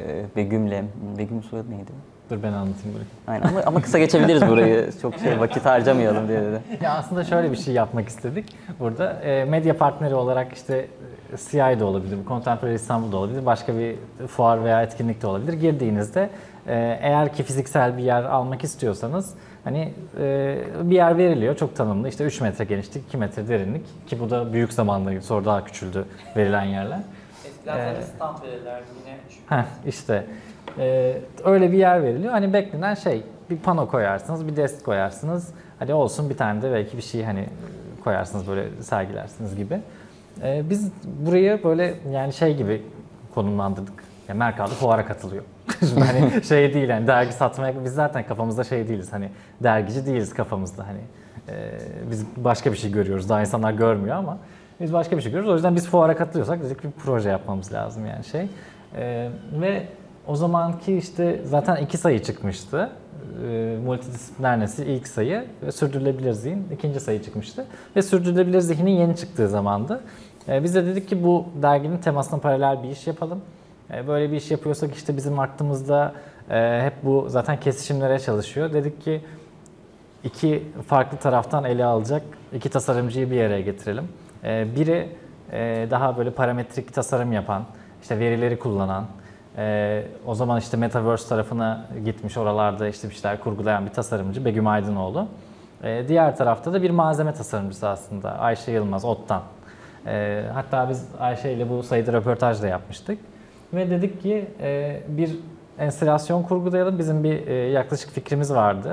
Begüm soyadı neydi? Dur ben anlatayım burayı. Aynen ama kısa geçebiliriz burayı. Çok vakit harcamayalım diye dedi. Ya aslında şöyle bir şey yapmak istedik. Burada medya partneri olarak işte CI de olabilir, Contemporary İstanbul da olabilir, başka bir fuar veya etkinlik de olabilir. Girdiğinizde eğer ki fiziksel bir yer almak istiyorsanız hani bir yer veriliyor çok tanımlı. İşte 3 metre genişlik, 2 metre derinlik ki bu da büyük zamanla sonra daha küçüldü verilen yerler. Eskiden sana stand verirlerdi yine. İşte öyle bir yer veriliyor. Hani beklenen şey bir pano koyarsınız, bir desk koyarsınız. Hadi olsun bir tane de belki bir şey hani koyarsınız böyle sergilersiniz gibi. Biz burayı böyle yani şey gibi konumlandırdık. Yani Mercado fuara katılıyor. Hani şey değil yani dergi satmaya biz zaten kafamızda şey değiliz hani dergici değiliz kafamızda hani biz başka bir şey görüyoruz daha insanlar görmüyor ama biz başka bir şey görüyoruz o yüzden biz fuara katılıyorsak dedik bir proje yapmamız lazım yani şey ve o zamanki işte zaten 2 sayı çıkmıştı multidisipliner nesil ilk sayı ve sürdürülebilir zihin ikinci sayı çıkmıştı ve sürdürülebilir zihnin yeni çıktığı zamandı. Biz de dedik ki bu derginin temasına paralel bir iş yapalım. Böyle bir iş yapıyorsak işte bizim aklımızda hep bu zaten kesişimlere çalışıyor. Dedik ki iki farklı taraftan ele alacak iki tasarımcıyı bir araya getirelim. Biri daha böyle parametrik tasarım yapan, işte verileri kullanan, o zaman işte Metaverse tarafına gitmiş oralarda işte bir şeyler kurgulayan bir tasarımcı Begüm Aydınoğlu. Diğer tarafta da bir malzeme tasarımcısı aslında Ayşe Yılmaz ODTÜ'den. Hatta biz Ayşe ile bu sayıda röportaj da yapmıştık. Ve dedik ki bir enstalasyon kurgulayalım. Bizim bir yaklaşık fikrimiz vardı.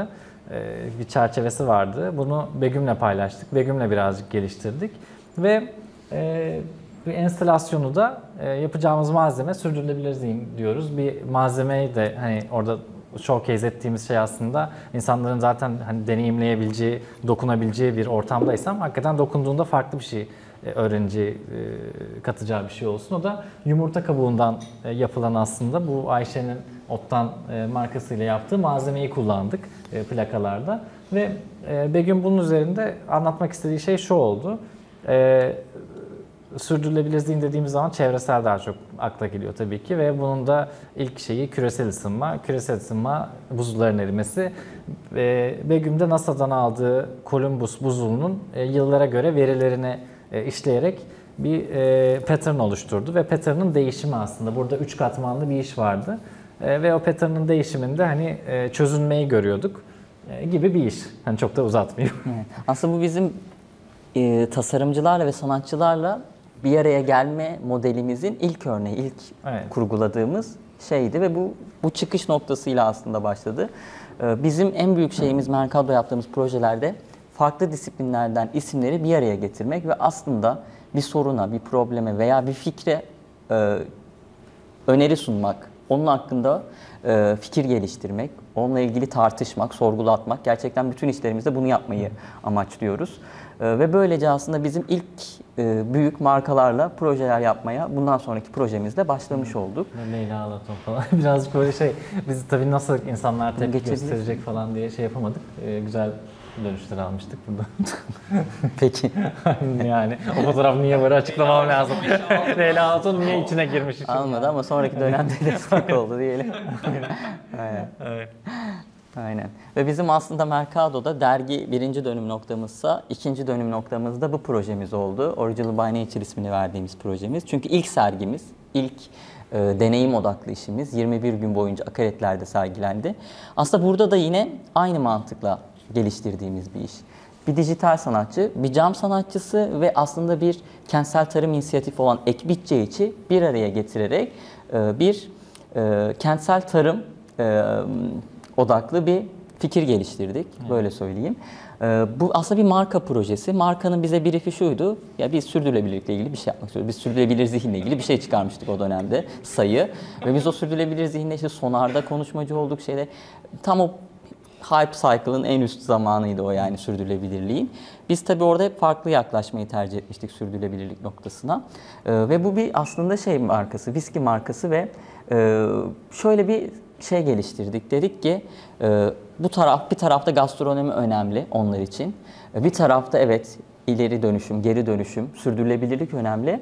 bir çerçevesi vardı. Bunu Begüm'le paylaştık. Begüm'le birazcık geliştirdik ve bir enstalasyonu da yapacağımız malzeme sürdürülebilir zihin diyoruz. Bir malzemeyi de hani orada showcase ettiğimiz şey aslında insanların zaten hani deneyimleyebileceği, dokunabileceği bir ortamdaysam hakikaten dokunduğunda farklı bir şey öğrenci katacağı bir şey olsun. O da yumurta kabuğundan yapılan aslında bu Ayşe'nin Ottan markasıyla yaptığı malzemeyi kullandık plakalarda. Ve Begüm bunun üzerinde anlatmak istediği şey şu oldu. Sürdürülebilir zihin dediğimiz zaman çevresel daha çok akla geliyor tabii ki ve bunun da ilk şeyi küresel ısınma. Küresel ısınma, buzulların erimesi. Begüm'de NASA'dan aldığı Columbus buzulunun yıllara göre verilerini işleyerek bir pattern oluşturdu ve pattern'ın değişimi aslında. Burada 3 katmanlı bir iş vardı ve o pattern'ın değişiminde hani çözünmeyi görüyorduk gibi bir iş. Hani çok da uzatmayayım. Aslında bu bizim tasarımcılarla ve sanatçılarla bir araya gelme modelimizin ilk örneği, ilk kurguladığımız şeydi ve bu çıkış noktasıyla aslında başladı. Bizim en büyük şeyimiz Mercado yaptığımız projelerde farklı disiplinlerden isimleri bir araya getirmek ve aslında bir soruna, bir probleme veya bir fikre öneri sunmak, onun hakkında fikir geliştirmek, onunla ilgili tartışmak, sorgulatmak. Gerçekten bütün işlerimizde bunu yapmayı amaçlıyoruz. Ve böylece aslında bizim ilk büyük markalarla projeler yapmaya bundan sonraki projemizde başlamış olduk. Leyla Alaton falan. Birazcık böyle şey, biz tabii nasıl insanlar tepki gösterecek falan diye şey yapamadık. Güzel dönüşler almıştık burada. Peki. Yani o fotoğraf niye böyle açıklamam lazım. Leyla Alaton niye içine girmiş? Almadı ama sonraki dönemde destek oldu diyelim. Aynen. Evet. Aynen. Ve bizim aslında Mercado'da dergi birinci dönüm noktamızsa, ikinci dönüm noktamızda bu projemiz oldu. Original by Nature ismini verdiğimiz projemiz. Çünkü ilk sergimiz, ilk deneyim odaklı işimiz 21 gün boyunca akaretlerde sergilendi. Aslında burada da yine aynı mantıkla geliştirdiğimiz bir iş. Bir dijital sanatçı, bir cam sanatçısı ve aslında bir kentsel tarım inisiyatifi olan Ekbitçeyiç'i bir araya getirerek bir kentsel tarım odaklı bir fikir geliştirdik, böyle söyleyeyim. Bu aslında bir marka projesi. Markanın bize brief'i şuydu, ya biz sürdürülebilirlikle ilgili bir şey yapmak istiyoruz. Biz sürdürülebilir zihinle ilgili bir şey çıkarmıştık o dönemde, sayı. Ve biz o sürdürülebilir zihinle işte Sonar'da konuşmacı olduk, tam o hype cycle'ın en üst zamanıydı o, yani sürdürülebilirliğin. Biz tabii orada hep farklı yaklaşmayı tercih etmiştik sürdürülebilirlik noktasına. Ve bu bir aslında şey markası, viski markası ve şöyle bir şey geliştirdik. Dedik ki bir tarafta gastronomi önemli onlar için. Bir tarafta evet ileri dönüşüm, geri dönüşüm, sürdürülebilirlik önemli.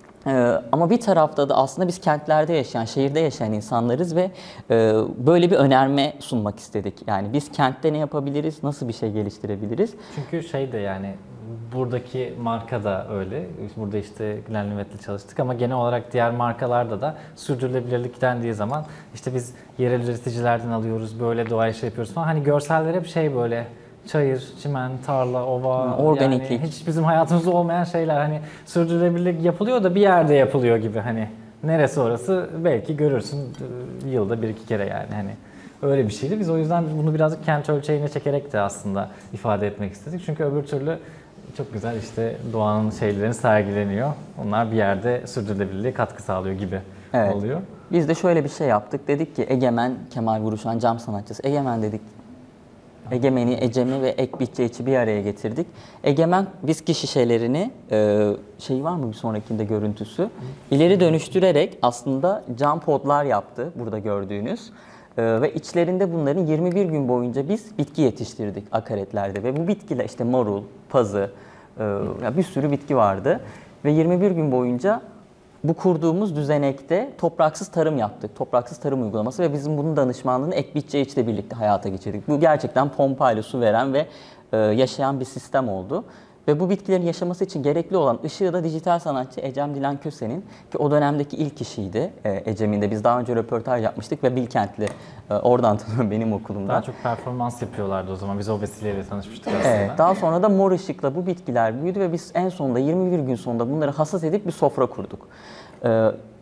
Ama bir tarafta da aslında biz kentlerde yaşayan, şehirde yaşayan insanlarız ve böyle bir önerme sunmak istedik. Yani biz kentte ne yapabiliriz, nasıl bir şey geliştirebiliriz? Çünkü şey de yani buradaki marka da öyle. Burada işte Glenn Lüvet'le çalıştık ama genel olarak diğer markalarda da sürdürülebilirlik dendiği zaman işte biz yerel üreticilerden alıyoruz, böyle doğaya şey yapıyoruz falan. Hani görseller hep şey böyle çayır, çimen, tarla, ova, organiklik. Yani hiç bizim hayatımızda olmayan şeyler. Hani sürdürülebilirlik yapılıyor da bir yerde yapılıyor gibi, hani neresi orası belki görürsün yılda bir iki kere, yani hani öyle bir şeydi. Biz o yüzden bunu birazcık kent ölçeğine çekerek de aslında ifade etmek istedik. Çünkü öbür türlü çok güzel işte doğanın şeylerin sergileniyor. Onlar bir yerde sürdürülebilirliğe katkı sağlıyor gibi oluyor. Biz de şöyle bir şey yaptık. Dedik ki Egemen, Kemal Vuruşan cam sanatçısı. Egemen dedik. Egemen'i, Ecem'i ve Ekbitçeyiç'i bir araya getirdik. Egemen viski şişelerini, şey var mı bir sonrakinde görüntüsü, ileri dönüştürerek aslında cam podlar yaptı burada gördüğünüz. Ve içlerinde bunların 21 gün boyunca biz bitki yetiştirdik akaretlerde ve bu bitkiler işte marul, pazı, bir sürü bitki vardı ve 21 gün boyunca bu kurduğumuz düzenekte topraksız tarım yaptık. Topraksız tarım uygulaması ve bizim bunun danışmanlığını Ekbitçeyiç'le birlikte hayata geçirdik. Bu gerçekten pompayla su veren ve yaşayan bir sistem oldu. Ve bu bitkilerin yaşaması için gerekli olan ışığı da dijital sanatçı Ecem Dilan Köse'nin, ki o dönemdeki ilk kişiydi Ecem'in de. Biz daha önce röportaj yapmıştık ve Bilkentli, oradan tanıyorum benim okulumdan. Daha çok performans yapıyorlardı o zaman. Biz o vesileyle tanışmıştık aslında. Evet, daha sonra da mor ışıkla bu bitkiler büyüdü ve biz en sonunda 21 gün sonunda bunları hasat edip bir sofra kurduk.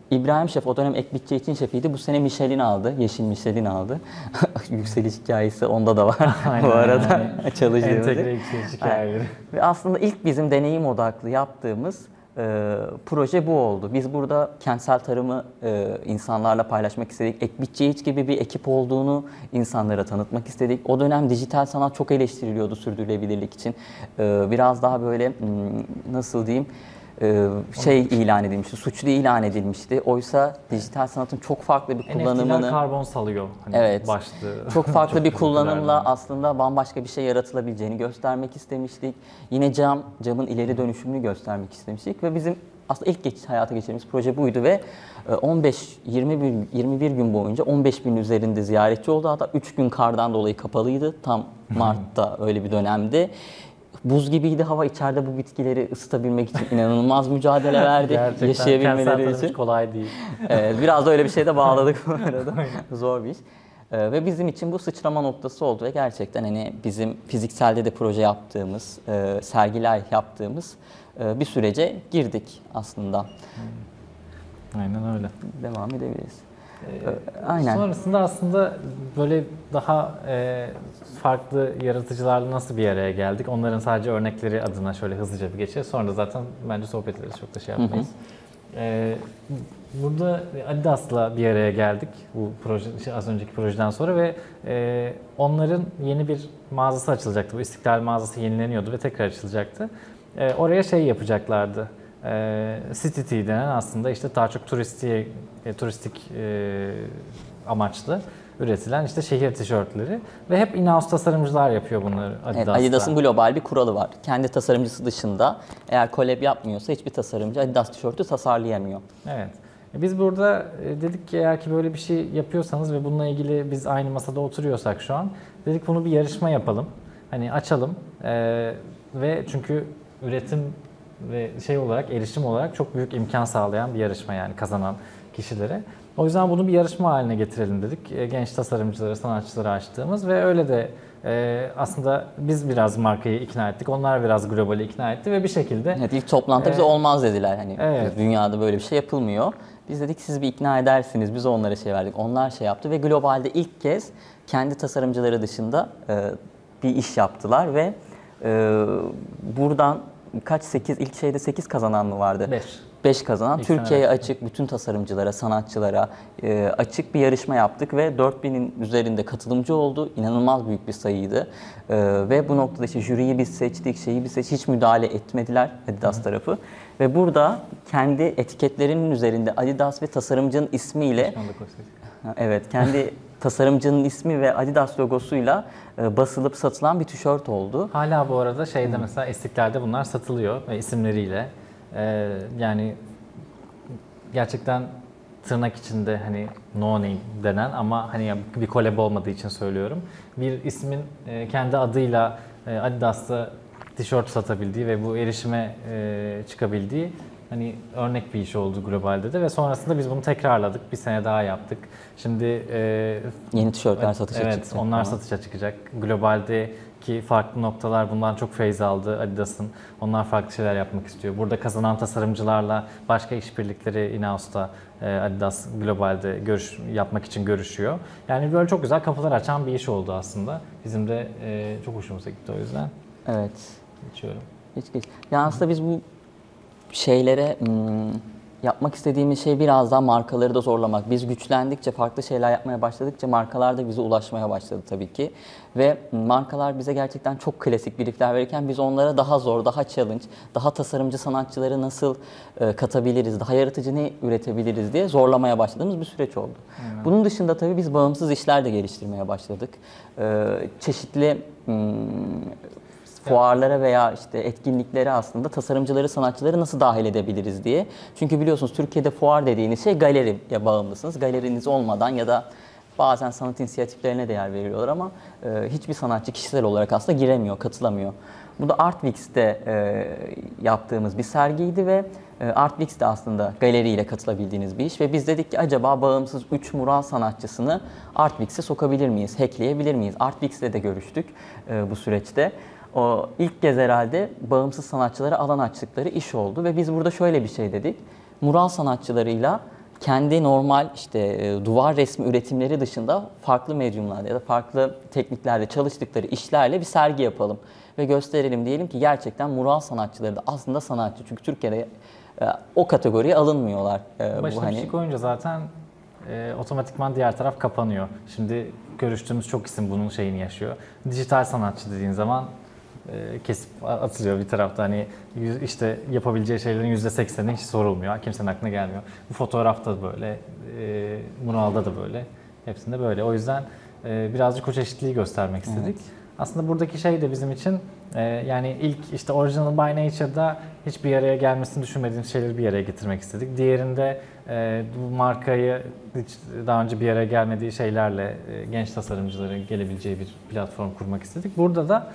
İbrahim Şef o dönem ek bütçe için şefiydi. Bu sene Michelin aldı. Yeşil Michelin aldı. Yükseliş hikayesi onda da var bu arada. Çalıştığımız. Entegre yükseliş hikayeleri. Ve aslında ilk bizim deneyim odaklı yaptığımız proje bu oldu. Biz burada kentsel tarımı insanlarla paylaşmak istedik. Ek bütçe hiç gibi bir ekip olduğunu insanlara tanıtmak istedik. O dönem dijital sanat çok eleştiriliyordu sürdürülebilirlik için. Biraz daha böyle nasıl diyeyim ilan edilmişti, suçlu ilan edilmişti. Oysa dijital sanatın çok farklı bir kullanımını... NFT'ler karbon salıyor. Hani evet, başlığı. çok farklı bir kullanımla aslında bambaşka bir şey yaratılabileceğini göstermek istemiştik. Yine camın ileri dönüşümünü göstermek istemiştik ve bizim aslında ilk hayata geçirdiğimiz proje buydu ve 21 gün boyunca 15 bin üzerinde ziyaretçi oldu. Hatta 3 gün kardan dolayı kapalıydı. Tam Mart'ta öyle bir dönemdi. Buz gibiydi hava, içeride bu bitkileri ısıtabilmek için inanılmaz mücadele verdik. Gerçekten yaşayabilmeleri için. Kolay değil. Evet, biraz da öyle bir şey de bağladık bu arada. Zor bir iş. Ve bizim için bu sıçrama noktası oldu ve gerçekten hani bizim fizikselde de proje yaptığımız, sergiler yaptığımız bir sürece girdik aslında. Aynen öyle. Devam edebiliriz. Aynen. Sonrasında aslında böyle daha farklı yaratıcılarla nasıl bir araya geldik? Onların sadece örnekleri adına şöyle hızlıca bir geçelim. Sonra da zaten bence sohbet ederiz. Çok da şey yapmayız. Burada Adidas'la bir araya geldik bu proje, az önceki projeden sonra ve onların yeni bir mağazası açılacaktı. Bu İstiklal mağazası yenileniyordu ve tekrar açılacaktı. Oraya şey yapacaklardı. City Tea denen aslında işte daha çok turistik amaçlı üretilen işte şehir tişörtleri ve hep in-house tasarımcılar yapıyor bunları Adidas'ta. Evet, Adidas'ın global bir kuralı var. Kendi tasarımcısı dışında eğer collab yapmıyorsa hiçbir tasarımcı Adidas tişörtü tasarlayamıyor. Evet. Biz burada dedik ki eğer ki böyle bir şey yapıyorsanız ve bununla ilgili biz aynı masada oturuyorsak şu an dedik bunu bir yarışma yapalım. Hani açalım ve çünkü üretim ve olarak, erişim olarak çok büyük imkan sağlayan bir yarışma yani kazanan kişilere. O yüzden bunu bir yarışma haline getirelim dedik. Genç tasarımcıları, sanatçıları açtığımız ve öyle de aslında biz biraz markayı ikna ettik, onlar biraz globali ikna etti ve bir şekilde... Evet, ilk toplantıda bize olmaz dediler. Hani evet. Dünyada böyle bir şey yapılmıyor. Biz dedik siz bir ikna edersiniz, biz onlara şey verdik. Onlar şey yaptı ve globalde ilk kez kendi tasarımcıları dışında bir iş yaptılar ve buradan ilk şeyde 8 kazanan mı vardı? 5 kazanan. Türkiye'ye açık, bütün tasarımcılara, sanatçılara açık bir yarışma yaptık ve 4000'in üzerinde katılımcı oldu. İnanılmaz büyük bir sayıydı. Ve bu noktada işte jüriyi biz seçtik, hiç müdahale etmediler Adidas tarafı. Ve burada kendi etiketlerinin üzerinde Adidas ve tasarımcının ismiyle evet, kendi tasarımcının ismi ve Adidas logosuyla basılıp satılan bir tişört oldu. Hala bu arada mesela İstiklal'de bunlar satılıyor isimleriyle. Yani gerçekten tırnak içinde hani no name denen ama hani bir collab olmadığı için söylüyorum. Bir ismin kendi adıyla Adidas'ta tişört satabildiği ve bu erişime çıkabildiği hani örnek bir iş oldu globalde de ve sonrasında biz bunu tekrarladık. Bir sene daha yaptık. Şimdi yeni tişörtler satışa çıktı. Evet, onlar satışa çıkacak. Globaldeki farklı noktalar bundan çok feyz aldı Adidas'ın. Onlar farklı şeyler yapmak istiyor. Burada kazanan tasarımcılarla başka işbirlikleri in-house'da Adidas globalde yapmak için görüşüyor. Yani böyle çok güzel kapılar açan bir iş oldu aslında. Bizim de çok hoşumuza gitti o yüzden. Evet. Geçiyorum. Geç. Yani aslında biz bu şeylere yapmak istediğimiz şey biraz daha markaları da zorlamak. Biz güçlendikçe, farklı şeyler yapmaya başladıkça markalar da bize ulaşmaya başladı tabii ki. Ve markalar bize gerçekten çok klasik briefler verirken biz onlara daha zor, daha challenge, daha tasarımcı sanatçıları nasıl katabiliriz, daha yaratıcı ne üretebiliriz diye zorlamaya başladığımız bir süreç oldu. Bunun dışında tabii biz bağımsız işler de geliştirmeye başladık. Çeşitli fuarlara veya işte etkinliklere aslında tasarımcıları, sanatçıları nasıl dahil edebiliriz diye. Çünkü biliyorsunuz Türkiye'de fuar dediğiniz şey galeriye bağımlısınız. Galeriniz olmadan ya da bazen sanat inisiyatiflerine de yer veriyorlar ama hiçbir sanatçı kişisel olarak aslında giremiyor, katılamıyor. Bu da Artwix'te yaptığımız bir sergiydi ve Artwix de aslında galeriyle katılabildiğiniz bir iş ve biz dedik ki acaba bağımsız 3 mural sanatçısını Artwix'e sokabilir miyiz, hackleyebilir miyiz? Artwix'le de görüştük bu süreçte. O ilk kez herhalde bağımsız sanatçılara alan açtıkları iş oldu ve biz burada şöyle bir şey dedik. Mural sanatçılarıyla kendi normal işte duvar resmi üretimleri dışında farklı medyumlarda ya da farklı tekniklerde çalıştıkları işlerle bir sergi yapalım ve gösterelim, diyelim ki gerçekten mural sanatçıları da aslında sanatçı. Çünkü Türkiye'de o kategoriye alınmıyorlar. Başına bir şey koyunca zaten otomatikman diğer taraf kapanıyor. Şimdi görüştüğümüz çok isim bunun şeyini yaşıyor. Dijital sanatçı dediğin zaman kesip atılıyor bir tarafta, hani işte yapabileceği şeylerin %80'i hiç sorulmuyor. Kimsenin aklına gelmiyor. Bu fotoğrafta da böyle, muralda da böyle. Hepsinde böyle. O yüzden birazcık o çeşitliliği göstermek istedik. Evet. Aslında buradaki şey de bizim için yani ilk işte Original by Nature'da hiçbir araya gelmesini düşünmediğimiz şeyleri bir araya getirmek istedik. Diğerinde bu markayı hiç daha önce bir araya gelmediği şeylerle genç tasarımcıların gelebileceği bir platform kurmak istedik. Burada da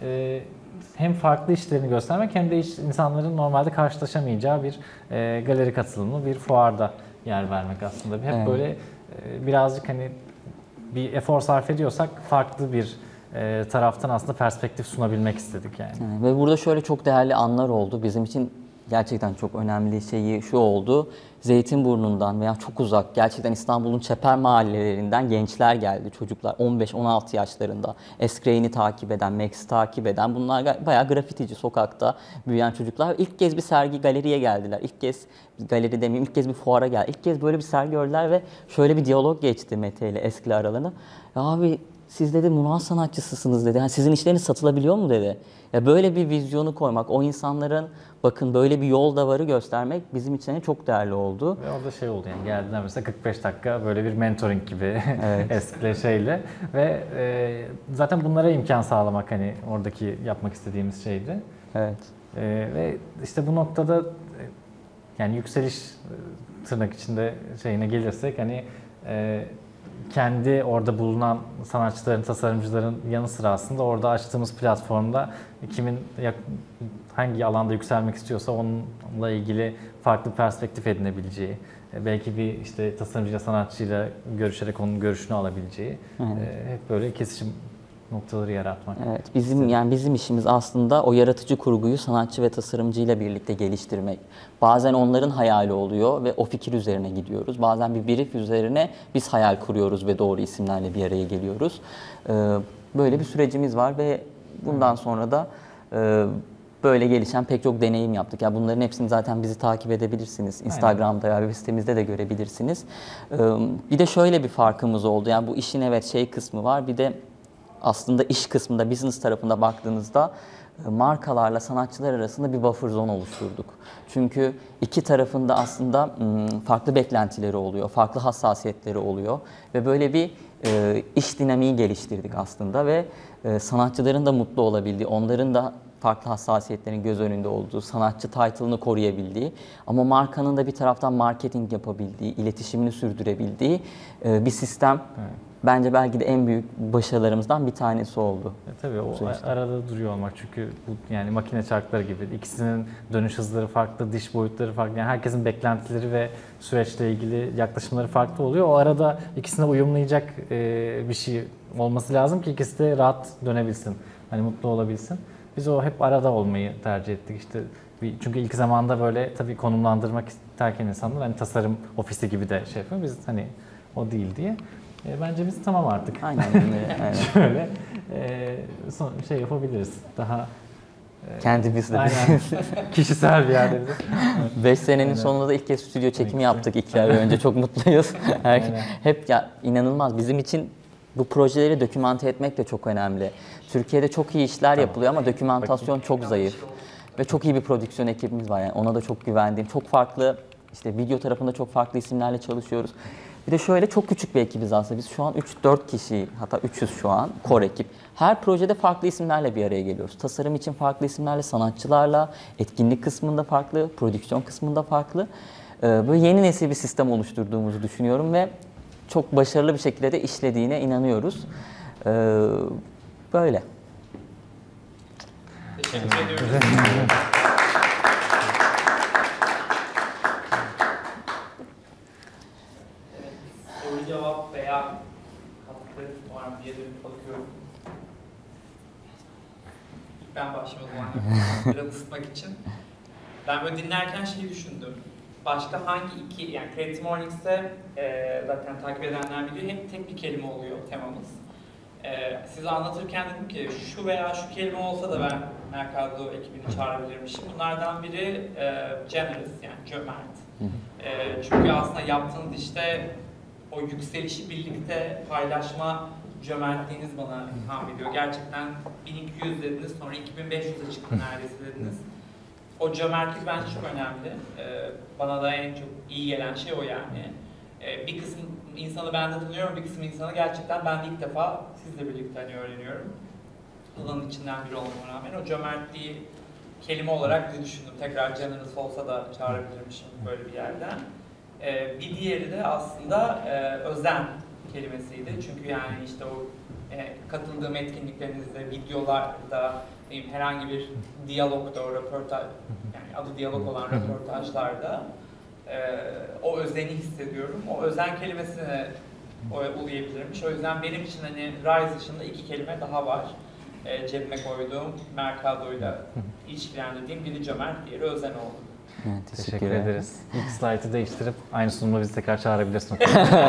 hem farklı işlerini göstermek hem de insanların normalde karşılaşamayacağı bir galeri katılımı, bir fuarda yer vermek aslında. Hep böyle birazcık hani bir efor sarf ediyorsak farklı bir taraftan aslında perspektif sunabilmek istedik yani. Ve burada şöyle çok değerli anlar oldu. Bizim için gerçekten çok önemli şeyi şu oldu. Zeytinburnu'ndan veya çok uzak, gerçekten İstanbul'un çeper mahallelerinden gençler geldi. Çocuklar 15-16 yaşlarında. Eskreyn'i takip eden, Max'i takip eden, bunlar bayağı grafitici, sokakta büyüyen çocuklar. İlk kez bir sergi, galeriye geldiler. İlk kez, galeri demeyeyim, ilk kez bir fuara geldi. İlk kez böyle bir sergi gördüler ve şöyle bir diyalog geçti Mete ile Eskli aralarında. Ya abi, siz dedi mural sanatçısısınız dedi. Yani sizin işleriniz satılabiliyor mu dedi. Ya böyle bir vizyonu koymak, o insanların bakın böyle bir yol da varı göstermek bizim için çok değerli oldu. Ve orada şey oldu, yani geldiler mesela 45 dakika böyle bir mentoring gibi evet. Eskiyle şeyle ve zaten bunlara imkan sağlamak hani oradaki yapmak istediğimiz şeydi. Evet. Ve işte bu noktada yani yükseliş tırnak içinde şeyine gelirsek hani kendi orada bulunan sanatçıların, tasarımcıların yanı sıra aslında orada açtığımız platformda kimin hangi alanda yükselmek istiyorsa onunla ilgili farklı perspektif edinebileceği, belki bir işte tasarımcıyla, sanatçıyla görüşerek onun görüşünü alabileceği, hep böyle kesişim noktaları yaratmak. Evet, bizim işimiz aslında o yaratıcı kurguyu sanatçı ve tasarımcıyla birlikte geliştirmek. Bazen onların hayali oluyor ve o fikir üzerine gidiyoruz. Bazen bir brief üzerine biz hayal kuruyoruz ve doğru isimlerle bir araya geliyoruz. Böyle bir sürecimiz var ve bundan sonra da böyle gelişen pek çok deneyim yaptık. Ya bunların hepsini zaten bizi takip edebilirsiniz. Instagram'da ya web sitemizde de görebilirsiniz. Bir de şöyle bir farkımız oldu. Yani bu işin evet şey kısmı var. Bir de aslında iş kısmında, business tarafında baktığınızda markalarla sanatçılar arasında bir buffer zone oluşturduk. Çünkü iki tarafında aslında farklı beklentileri oluyor, farklı hassasiyetleri oluyor ve böyle bir iş dinamiği geliştirdik aslında ve sanatçıların da mutlu olabildiği, onların da farklı hassasiyetlerin göz önünde olduğu, sanatçı title'ını koruyabildiği ama markanın da bir taraftan marketing yapabildiği, iletişimini sürdürebildiği bir sistem. Evet. Bence belki de en büyük başarılarımızdan bir tanesi oldu. Tabii o arada duruyor olmak, çünkü bu yani makine çarkları gibi ikisinin dönüş hızları farklı, diş boyutları farklı. Yani herkesin beklentileri ve süreçle ilgili yaklaşımları farklı oluyor. O arada ikisine uyumlayacak bir şey olması lazım ki ikisi de rahat dönebilsin. Hani mutlu olabilsin. Biz o hep arada olmayı tercih ettik işte. Çünkü ilk zamanda böyle tabii konumlandırmak isterken insanlar hani tasarım ofisi gibi de şey yapıyor. Biz hani o değil diye. Bence biz tamam artık. Aynen. Şöyle son şey yapabiliriz. Daha kendimizle. Aynen. Kişisel bir yerde. 5 senenin sonunda da ilk kez stüdyo çekimi yaptık 2 ay önce. Çok mutluyuz. Hep ya inanılmaz. Bizim için bu projeleri dokümante etmek de çok önemli. Türkiye'de çok iyi işler yapılıyor ama dokümantasyon çok zayıf. Ve çok iyi bir prodüksiyon ekibimiz var. Yani ona da çok güvendiğim. Çok farklı, işte video tarafında çok farklı isimlerle çalışıyoruz. Bir de şöyle çok küçük bir ekibiz aslında. Biz şu an 3-4 kişi, hatta 300 şu an core ekip. Her projede farklı isimlerle bir araya geliyoruz. Tasarım için farklı isimlerle, sanatçılarla, etkinlik kısmında farklı, prodüksiyon kısmında farklı. Böyle yeni nesil bir sistem oluşturduğumuzu düşünüyorum ve çok başarılı bir şekilde de işlediğine inanıyoruz. Böyle. Teşekkür ediyoruz. Soru cevap veya katkı var mı diye dönüp bakıyorum. İlk ben başladım o zaman biraz ısıtmak için. Ben böyle dinlerken şeyi düşündüm. başka hangi iki, yani Creative Mornings'te zaten takip edenler biliyor, hep tek bir kelime oluyor temamız. Size anlatırken dedim ki şu veya şu kelime olsa da ben Mercado ekibini çağırabilirmişim. Bunlardan biri generous, yani cömert. Çünkü aslında yaptığınız işte o yükselişi birlikte paylaşma cömertliğiniz bana ilham ediyor. Gerçekten 1200 dediniz, sonra 2500'e çıktı neredeyse dediniz. O cömertlik bence çok önemli. Bana da en çok iyi gelen şey o yani. Bir kısım insanı ben de tanıyorum, bir kısım insanı gerçekten ben de ilk defa sizle birlikte hani öğreniyorum. Alanın içinden biri olmama rağmen o cömertliği kelime olarak da düşündüm. Tekrar generous olsa da çağırabilirmişim böyle bir yerden. Bir diğeri de aslında özen kelimesiydi. Çünkü yani işte o katıldığım etkinliklerinizde, videolarda, herhangi bir diyalogda, o röportaj, yani adı diyalog olan röportajlarda o özeni hissediyorum. O özen kelimesine uyuyabilirmiş. O yüzden benim için hani Rise dışında iki kelime daha var. Cebime koyduğum, Mercado'yla ilişkilendirdiğim, biri cömert, diğeri özen oldu. Evet, Teşekkür ederiz. İlk slaytı değiştirip aynı sunumda bizi tekrar çağırabilirsin.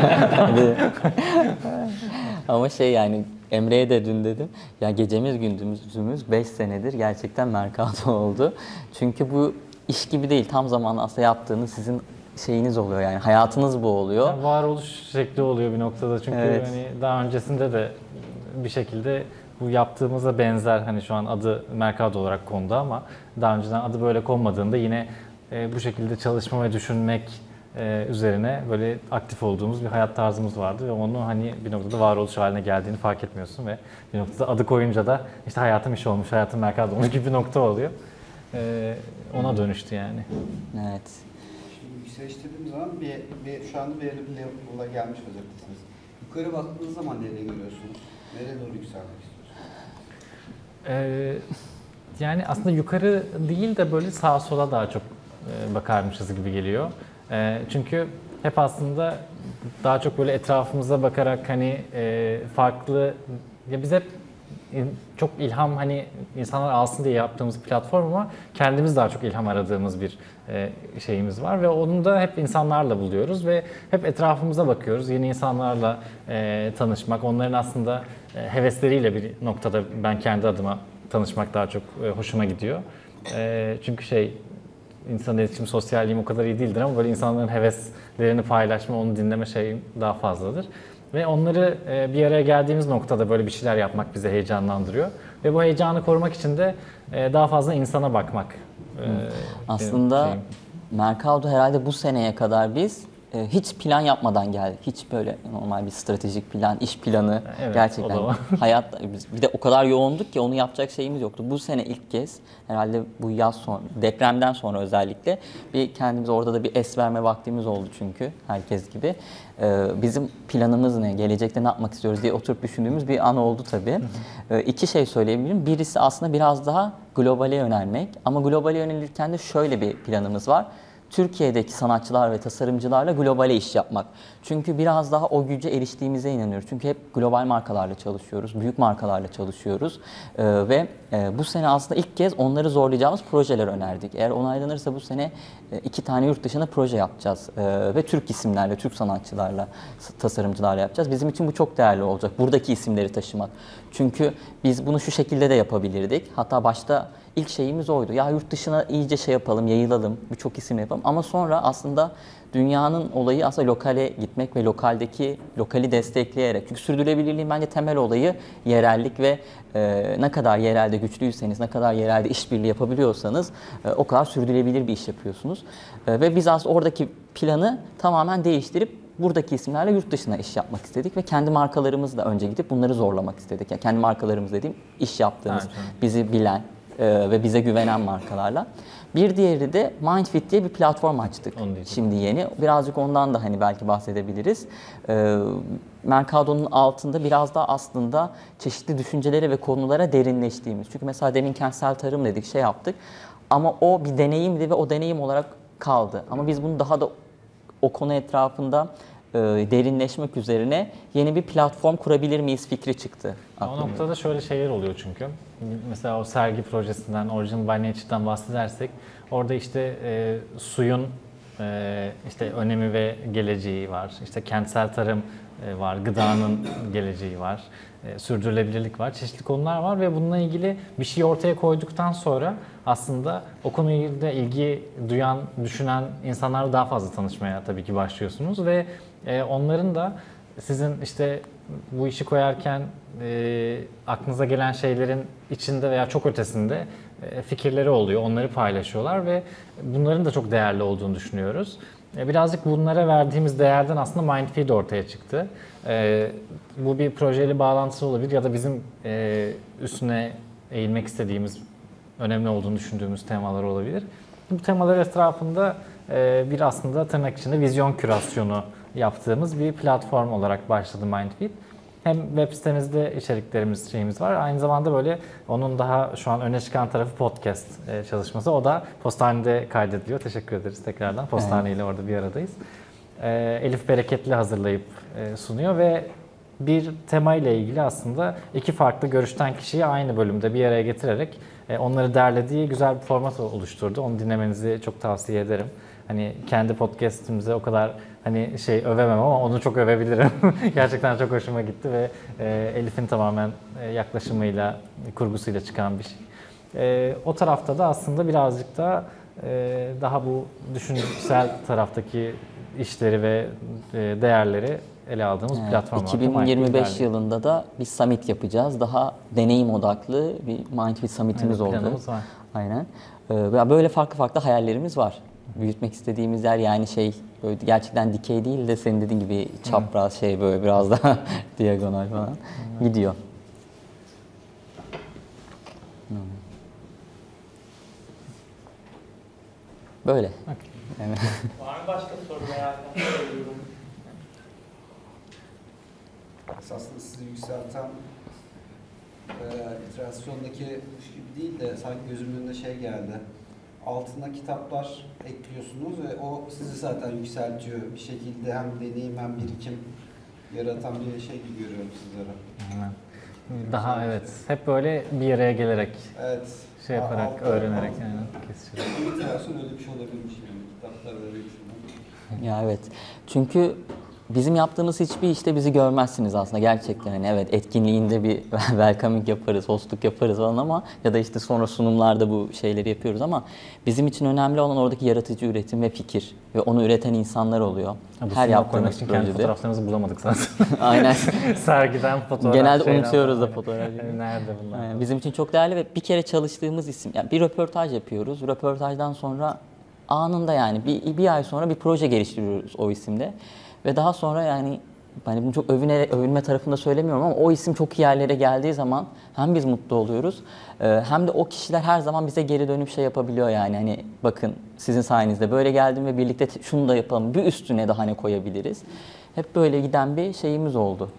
Ama yani Emre'ye de dün dedim, ya gecemiz gündüzümüz 5 senedir gerçekten Mercado oldu. Çünkü bu iş gibi değil, tam zamanlı aslında yaptığınız sizin şeyiniz oluyor, yani hayatınız bu oluyor. Yani varoluş şekli oluyor bir noktada çünkü hani daha öncesinde de bir şekilde bu yaptığımıza benzer, hani şu an adı Mercado olarak kondu ama daha önceden adı böyle konmadığında yine bu şekilde çalışma ve düşünmek üzerine böyle aktif olduğumuz bir hayat tarzımız vardı ve onu hani bir noktada varoluş haline geldiğini fark etmiyorsun ve bir noktada adı koyunca da işte hayatım iş olmuş, hayatım Mercado olmuş gibi bir nokta oluyor. Ona dönüştü yani. Evet. Şimdi yükseliştirdiğimiz zaman şu anda belirli bir level'a gelmiş vaziyetesiniz. Yukarı baktığınız zaman nereye görüyorsunuz? Nereye doğru yükselmek istiyorsunuz? Yani aslında yukarı değil de böyle sağa sola daha çok bakarmışız gibi geliyor. Çünkü hep aslında daha çok böyle etrafımıza bakarak hani farklı, ya biz hep çok ilham hani insanlar alsın diye yaptığımız platform ama kendimiz daha çok ilham aradığımız bir şeyimiz var ve onu da hep insanlarla buluyoruz ve hep etrafımıza bakıyoruz. Yeni insanlarla tanışmak, onların aslında hevesleriyle bir noktada ben kendi adıma tanışmak daha çok hoşuma gidiyor. Çünkü insan iletişim, sosyalliğim o kadar iyi değildir ama böyle insanların heveslerini paylaşma, onu dinleme şeyim daha fazladır. Ve onları bir araya geldiğimiz noktada böyle bir şeyler yapmak bizi heyecanlandırıyor. Ve bu heyecanı korumak için de daha fazla insana bakmak. Aslında Mercado herhalde bu seneye kadar biz hiç plan yapmadan geldik. Hiç böyle normal bir stratejik plan, iş planı, evet, gerçekten hayat, bir de o kadar yoğunduk ki onu yapacak şeyimiz yoktu. Bu sene ilk kez herhalde bu yaz sonra, depremden sonra özellikle bir kendimize orada da bir es verme vaktimiz oldu çünkü herkes gibi. Bizim planımız ne, gelecekte ne yapmak istiyoruz diye oturup düşündüğümüz bir an oldu tabii. İki şey söyleyebilirim. Birisi aslında biraz daha globale yönelmek ama globale yönelirken de şöyle bir planımız var. Türkiye'deki sanatçılar ve tasarımcılarla globale iş yapmak. Çünkü biraz daha o güce eriştiğimize inanıyoruz. Çünkü hep global markalarla çalışıyoruz, büyük markalarla çalışıyoruz. Ve bu sene aslında ilk kez onları zorlayacağımız projeler önerdik. Eğer onaylanırsa bu sene 2 tane yurt dışında proje yapacağız. Ve Türk isimlerle, Türk sanatçılarla, tasarımcılarla yapacağız. Bizim için bu çok değerli olacak, buradaki isimleri taşımak. Çünkü biz bunu şu şekilde de yapabilirdik. Hatta başta İlk şeyimiz oydu. Ya yurt dışına iyice yapalım, yayılalım, birçok isim yapalım. Ama sonra aslında dünyanın olayı aslında lokale gitmek ve lokali destekleyerek. Çünkü sürdürülebilirliğin bence temel olayı yerellik ve ne kadar yerelde güçlüyseniz, ne kadar yerelde işbirliği yapabiliyorsanız o kadar sürdürülebilir bir iş yapıyorsunuz. Ve biz aslında oradaki planı tamamen değiştirip buradaki isimlerle yurt dışına iş yapmak istedik ve kendi markalarımızla önce gidip bunları zorlamak istedik. Yani kendi markalarımız dediğim iş yaptığımız, bizi bilen ve bize güvenen markalarla. Bir diğeri de Mindfit diye bir platform açtık. Şimdi yeni. Birazcık ondan da hani belki bahsedebiliriz. Mercado'nun altında biraz daha aslında çeşitli düşüncelere ve konulara derinleştiğimiz. Çünkü mesela demin kentsel tarım dedik, yaptık. Ama o bir deneyimdi ve o deneyim olarak kaldı. Ama biz bunu daha da o konu etrafında derinleşmek üzerine yeni bir platform kurabilir miyiz fikri çıktı. O noktada şöyle şeyler oluyor çünkü. Mesela o sergi projesinden, Original by Nature'dan bahsedersek orada işte suyun işte önemi ve geleceği var. İşte kentsel tarım var, gıdanın geleceği var, sürdürülebilirlik var, çeşitli konular var ve bununla ilgili bir şey ortaya koyduktan sonra aslında o konuyla ilgi duyan, düşünen insanlarla daha fazla tanışmaya tabii ki başlıyorsunuz ve onların da sizin işte bu işi koyarken aklınıza gelen şeylerin içinde veya çok ötesinde fikirleri oluyor, onları paylaşıyorlar ve bunların da çok değerli olduğunu düşünüyoruz. Birazcık bunlara verdiğimiz değerden aslında Mindfeed ortaya çıktı. Bu bir projeyle bağlantısı olabilir ya da bizim üstüne eğilmek istediğimiz, önemli olduğunu düşündüğümüz temalar olabilir. Bu temalar etrafında bir aslında tırnak içinde vizyon kürasyonu yaptığımız bir platform olarak başladı Mindfeed. Hem web sitemizde içeriklerimiz, şeyimiz var. Aynı zamanda böyle onun daha şu an öne çıkan tarafı podcast çalışması. O da Posthane'de kaydediliyor. Teşekkür ederiz tekrardan. Posthane ile orada bir aradayız. Elif Bereketli hazırlayıp sunuyor ve bir tema ile ilgili aslında iki farklı görüşten kişiyi aynı bölümde bir araya getirerek onları derlediği güzel bir format oluşturdu. Onu dinlemenizi çok tavsiye ederim. Hani kendi podcast'imize o kadar hani övemem ama onu çok övebilirim. Gerçekten çok hoşuma gitti ve Elif'in tamamen yaklaşımıyla, kurgusuyla çıkan bir şey. O tarafta da aslında birazcık da daha bu düşünsel taraftaki işleri ve değerleri ele aldığımız platform var. 2025 yılında da bir summit yapacağız. Daha deneyim odaklı bir Mindfeed Summit'imiz oldu. Planımız var. Aynen. Böyle farklı hayallerimiz var. Büyütmek istediğimiz yer yani böyle gerçekten dikey değil de senin dediğin gibi çapraz böyle biraz daha diagonal falan gidiyor. Böyle. Okay. Yani. Var mı başka soru veya Esasında sizi yükselten iterasyondaki gibi değil de sanki gözümün önünde geldi. Altına kitaplar ekliyorsunuz ve o sizi zaten yükseltiyor. Bir şekilde hem deneyim hem birikim yaratan bir şey gibi görüyorum sizlere. Aynen. Daha evet. Hep böyle bir araya gelerek, yaparak, öğrenerek yani kesişerek. İterasyon öyle bir şey olabilirmiş yani. Kitaplar öyle bir şey. Ya evet. Çünkü bizim yaptığımız hiçbir işte bizi görmezsiniz aslında gerçekten. Hani evet etkinliğinde bir welcoming yaparız, hostluk yaparız falan ama ya da işte sonra sunumlarda bu şeyleri yapıyoruz ama bizim için önemli olan oradaki yaratıcı üretim ve fikir ve onu üreten insanlar oluyor. Her yaptığımız için kendi fotoğraflarımızı bulamadık zaten. Aynen. Sergiden fotoğraf. Genelde unutuyoruz da fotoğrafı. Nerede bunlar? Yani bizim için çok değerli ve bir kere çalıştığımız isim. Yani bir röportaj yapıyoruz. Röportajdan sonra anında yani bir ay sonra bir proje geliştiriyoruz o isimde. Ve daha sonra yani bunu çok övünme tarafında söylemiyorum ama o isim çok iyi yerlere geldiği zaman hem biz mutlu oluyoruz hem de o kişiler her zaman bize geri dönüp yapabiliyor yani hani bakın sizin sayenizde böyle geldim ve birlikte şunu da yapalım bir üstüne daha ne koyabiliriz. Hep böyle giden bir şeyimiz oldu.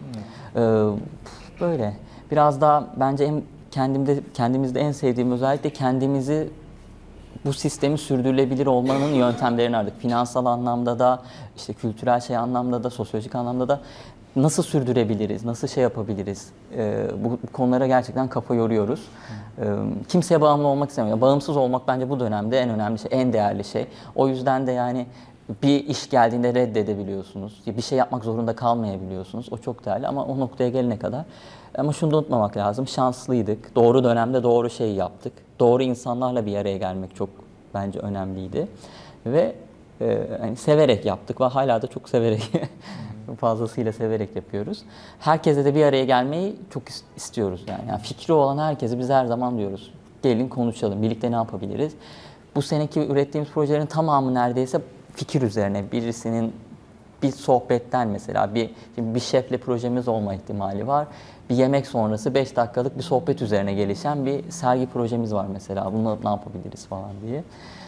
Böyle biraz daha bence kendimizde en sevdiğim özellikle kendimizi bu sistemi sürdürülebilir olmanın yöntemlerini aradık. Finansal anlamda da, işte kültürel anlamda da, sosyolojik anlamda da nasıl sürdürebiliriz, nasıl yapabiliriz? Bu konulara gerçekten kafa yoruyoruz. Kimseye bağımlı olmak istemiyor. Bağımsız olmak bence bu dönemde en önemli şey, en değerli şey. O yüzden de yani bir iş geldiğinde reddedebiliyorsunuz. Bir şey yapmak zorunda kalmayabiliyorsunuz. O çok değerli ama o noktaya gelene kadar. Ama şunu da unutmamak lazım. Şanslıydık. Doğru dönemde doğru şeyi yaptık. Doğru insanlarla bir araya gelmek çok bence önemliydi. Ve hani severek yaptık ve hala da çok severek, fazlasıyla severek yapıyoruz. Herkese de bir araya gelmeyi çok istiyoruz yani fikri olan herkese biz her zaman diyoruz. Gelin konuşalım, birlikte ne yapabiliriz? Bu seneki ürettiğimiz projelerin tamamı neredeyse fikir üzerine. Birisinin bir sohbetten mesela bir şefle projemiz olma ihtimali var. Bir yemek sonrası 5 dakikalık bir sohbet üzerine gelişen bir sergi projemiz var mesela. Bunu ne yapabiliriz falan diye.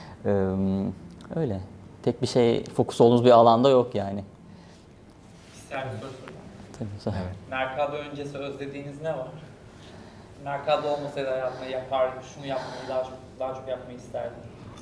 Öyle. Tek bir fokus olduğumuz bir alanda yok yani. İster bir soru sorayım. Tabii. Evet. Mercado öncesi özlediğiniz ne var? Mercado olmasaydı hayatımda şunu yapmayı daha çok yapmayı isterdim.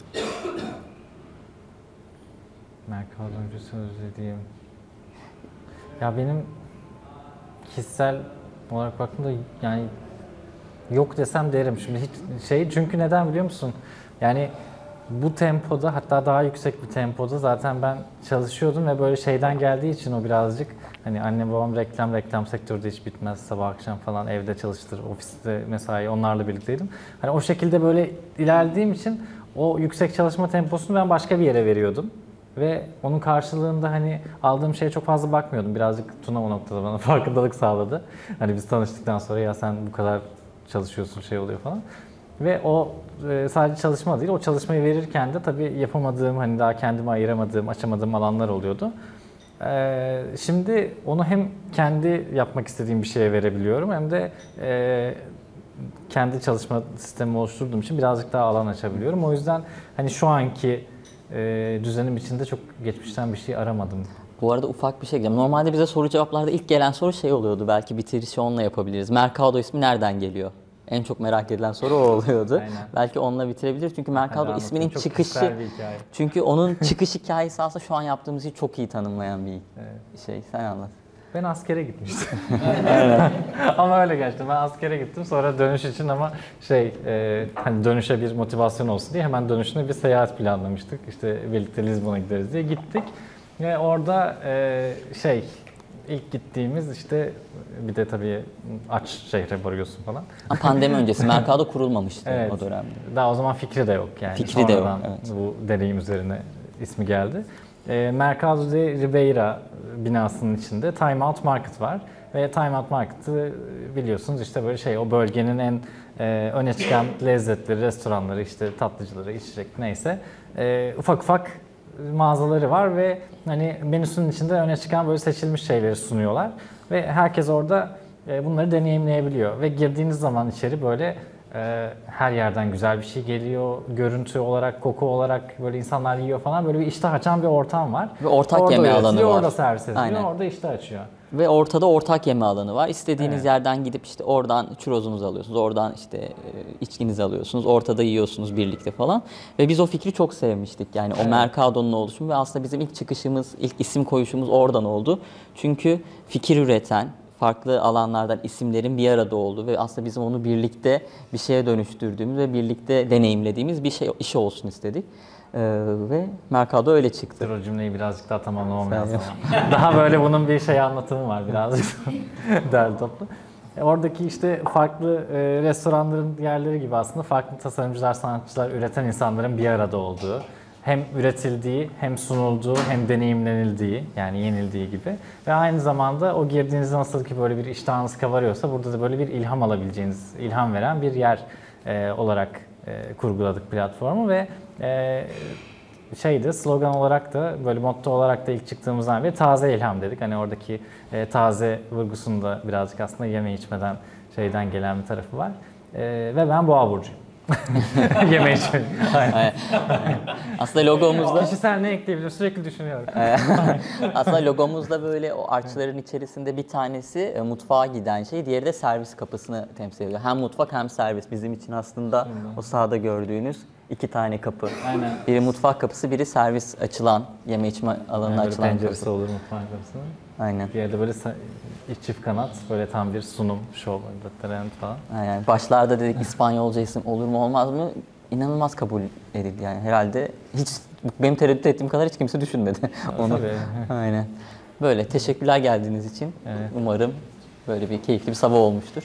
Mercado öncesi özlediğim. Ya benim kişisel olarak baktığımda yani yok desem derim. Şimdi hiç çünkü neden biliyor musun? Yani bu tempoda, hatta daha yüksek bir tempoda zaten ben çalışıyordum ve böyle şeyden geldiği için o birazcık hani annem babam reklam sektörde hiç bitmez, sabah akşam falan evde çalıştır, ofiste mesai, onlarla birlikteydim. Hani o şekilde böyle ilerlediğim için o yüksek çalışma temposunu ben başka bir yere veriyordum. Ve onun karşılığında hani aldığım şeye çok fazla bakmıyordum. Birazcık Tuna o noktada bana farkındalık sağladı. Hani biz tanıştıktan sonra ya sen bu kadar çalışıyorsun şey oluyor falan. Ve o sadece çalışma değil, o çalışmayı verirken de tabii yapamadığım, hani daha kendime ayıramadığım, açamadığım alanlar oluyordu. Şimdi onu hem kendi yapmak istediğim bir şeye verebiliyorum hem de kendi çalışma sistemimi oluşturduğum için birazcık daha alan açabiliyorum. O yüzden hani şu anki düzenim içinde çok geçmişten bir şey aramadım. Bu arada ufak bir şey diyeceğim. Normalde bize soru cevaplarda ilk gelen soru şey oluyordu. Belki bitirişi onunla yapabiliriz. Mercado ismi nereden geliyor? En çok merak edilen soru o oluyordu. Aynen. Belki onunla bitirebiliriz. Çünkü Mercado isminin çok çıkışı... bir hikaye. Çünkü onun çıkış hikayesi aslında şu an yaptığımız şeyi çok iyi tanımlayan bir şey. Sen anlat. Ben askere gitmiştim. Ama öyle gerçekten. Ben askere gittim. Sonra dönüş için ama hani dönüşe bir motivasyon olsun diye hemen dönüşüne bir seyahat planlamıştık. İşte birlikte Lizbon'a gideriz diye gittik. Ve orada ilk gittiğimiz işte bir de tabii aç şehre varıyorsun falan. Pandemi öncesi Mercado kurulmamıştı Evet. o dönemde. Daha o zaman fikri de yok yani. Fikri de yok, Sonradan evet. bu deneyim üzerine ismi geldi. Mercado de Ribeira binasının içinde Time Out Market var. Ve Time Out Market'ı biliyorsunuz işte böyle o bölgenin en öne çıkan lezzetleri, restoranları, işte tatlıcıları, içecek neyse ufak ufak mağazaları var ve hani menüsünün içinde öne çıkan böyle seçilmiş şeyleri sunuyorlar. Ve herkes orada bunları deneyimleyebiliyor. Ve girdiğiniz zaman içeri böyle her yerden güzel bir şey geliyor. Görüntü olarak, koku olarak böyle insanlar yiyor falan. Böyle bir iştah açan bir ortam var. Ve ortak orada yeme üretiliyor, alanı var. orada servis ediliyor, Aynen. orada iştah açıyor. Ve ortada ortak yeme alanı var. İstediğiniz Evet. yerden gidip işte oradan churrosunuzu alıyorsunuz, oradan işte içkinizi alıyorsunuz, ortada yiyorsunuz birlikte falan. Ve biz o fikri çok sevmiştik. Yani o Mercado'nun oluşumu ve aslında bizim ilk çıkışımız, ilk isim koyuşumuz oradan oldu. Çünkü fikir üreten, farklı alanlardan isimlerin bir arada olduğu ve aslında bizim onu birlikte bir şeye dönüştürdüğümüz ve birlikte deneyimlediğimiz bir iş olsun istedik. Ve Mercado öyle çıktı. Dur o cümleyi birazcık daha tamamlamam lazım. Daha böyle bunun bir anlatımı var birazcık derli toplu. Oradaki işte farklı restoranların yerleri gibi aslında farklı tasarımcılar, sanatçılar, üreten insanların bir arada olduğu, hem üretildiği, hem sunulduğu, hem deneyimlenildiği, yani yenildiği gibi. Ve aynı zamanda o girdiğinizde nasıl ki böyle bir iştahınız kabarıyorsa burada da böyle bir ilham alabileceğiniz, ilham veren bir yer olarak kurguladık platformu ve slogan olarak da böyle motto olarak da ilk çıktığımızdan beri taze ilham dedik. Hani oradaki taze vurgusunda birazcık aslında yeme içmeden gelen bir tarafı var. Ve ben Boğa burcuyum. Yeme içme. Aynen. Aslında logomuzda Kişisel ne ekleyebilirim sürekli düşünüyorum. aslında logomuzda böyle o arçların içerisinde bir tanesi mutfağa giden şey, diğeri de servis kapısını temsil ediyor. Hem mutfak hem servis bizim için aslında o sağda gördüğünüz iki tane kapı. Aynen. Biri mutfak kapısı, biri servis açılan, yeme içme alanına Yani açılan penceresi kapı. olur mutfağın kapısının. Aynen. Bir yerde böyle çift kanat, böyle tam bir sunum, şov, trend falan. Aynen. Başlarda dedik İspanyolca isim olur mu olmaz mı? İnanılmaz kabul edildi yani herhalde. Hiç benim tereddüt ettiğim kadar hiç kimse düşünmedi onu. Tabii. Aynen. Böyle teşekkürler geldiğiniz için. Evet. Umarım böyle bir keyifli bir sabah olmuştur.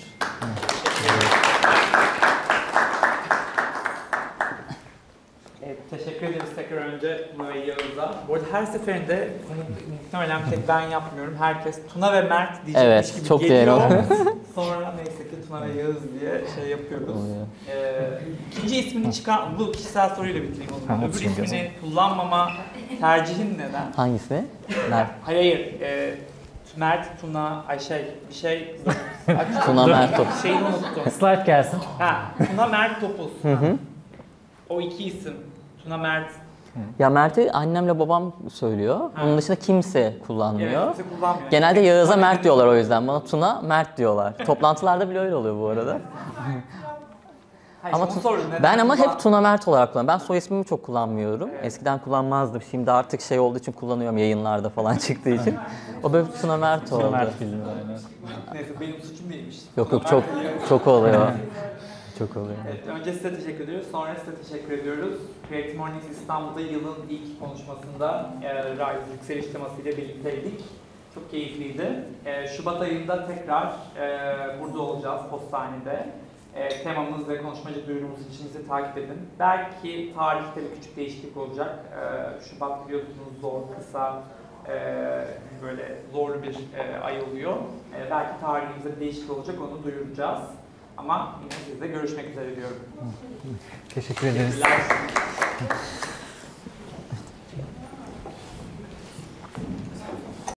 Evet, teşekkür ederiz tekrar önce Tuna ve Yağız'a. Bu arada her seferinde bunu muhtemelen tek ben yapmıyorum. Herkes Tuna ve Mert diyecekmiş Evet, gibi çok geliyor. değerli. Sonra neyse ki Tuna ve Yağız diye yapıyoruz. İkinci ismini çıkar, bu kişisel soruyla bitireyim o zaman. Öbür ismini kullanmama tercihin neden? Hangisi? Mert. Hayır. Mert, Tuna, bir şey. Tuna Mert Topuz. Şeyini unuttum. Slide gelsin. Tuna Mert Topuz. O iki isim. Tuna Mert. Ya Mert'i annemle babam söylüyor. Onun dışında kimse kullanmıyor. Evet, kimse kullanmıyor. Genelde Yağız'a Mert diyorlar o yüzden. Bana Tuna, Mert diyorlar. Toplantılarda bile öyle oluyor bu arada. Hayır, Ama onu sordum, neden ben ama Tuna- hep Tuna Mert olarak kullanıyorum. Ben soy ismimi çok kullanmıyorum. Eskiden kullanmazdım. Şimdi artık olduğu için kullanıyorum, yayınlarda falan çıktığı için. O böyle Tuna Mert oldu. Mert bildim aynen. Neyse benim suçum değilmiş. Yok çok oluyor. Çok oluyor. Evet, önce size teşekkür ediyoruz, sonra size teşekkür ediyoruz. Creative Mornings İstanbul'da yılın ilk konuşmasında Rise yükseliş temasıyla birlikteydik. Çok keyifliydi. Şubat ayında tekrar burada olacağız Postane'de. Temamız ve konuşmacı duyurumuz için bizi takip edin. Belki tarihte bir küçük değişiklik olacak. Şubat biliyorsunuz zor, kısa, böyle zorlu bir ay oluyor. Belki tarihimizde bir değişiklik olacak, onu duyuracağız. Ama yine sizle görüşmek üzere diyorum. Teşekkür ederiz. Teşekkürler.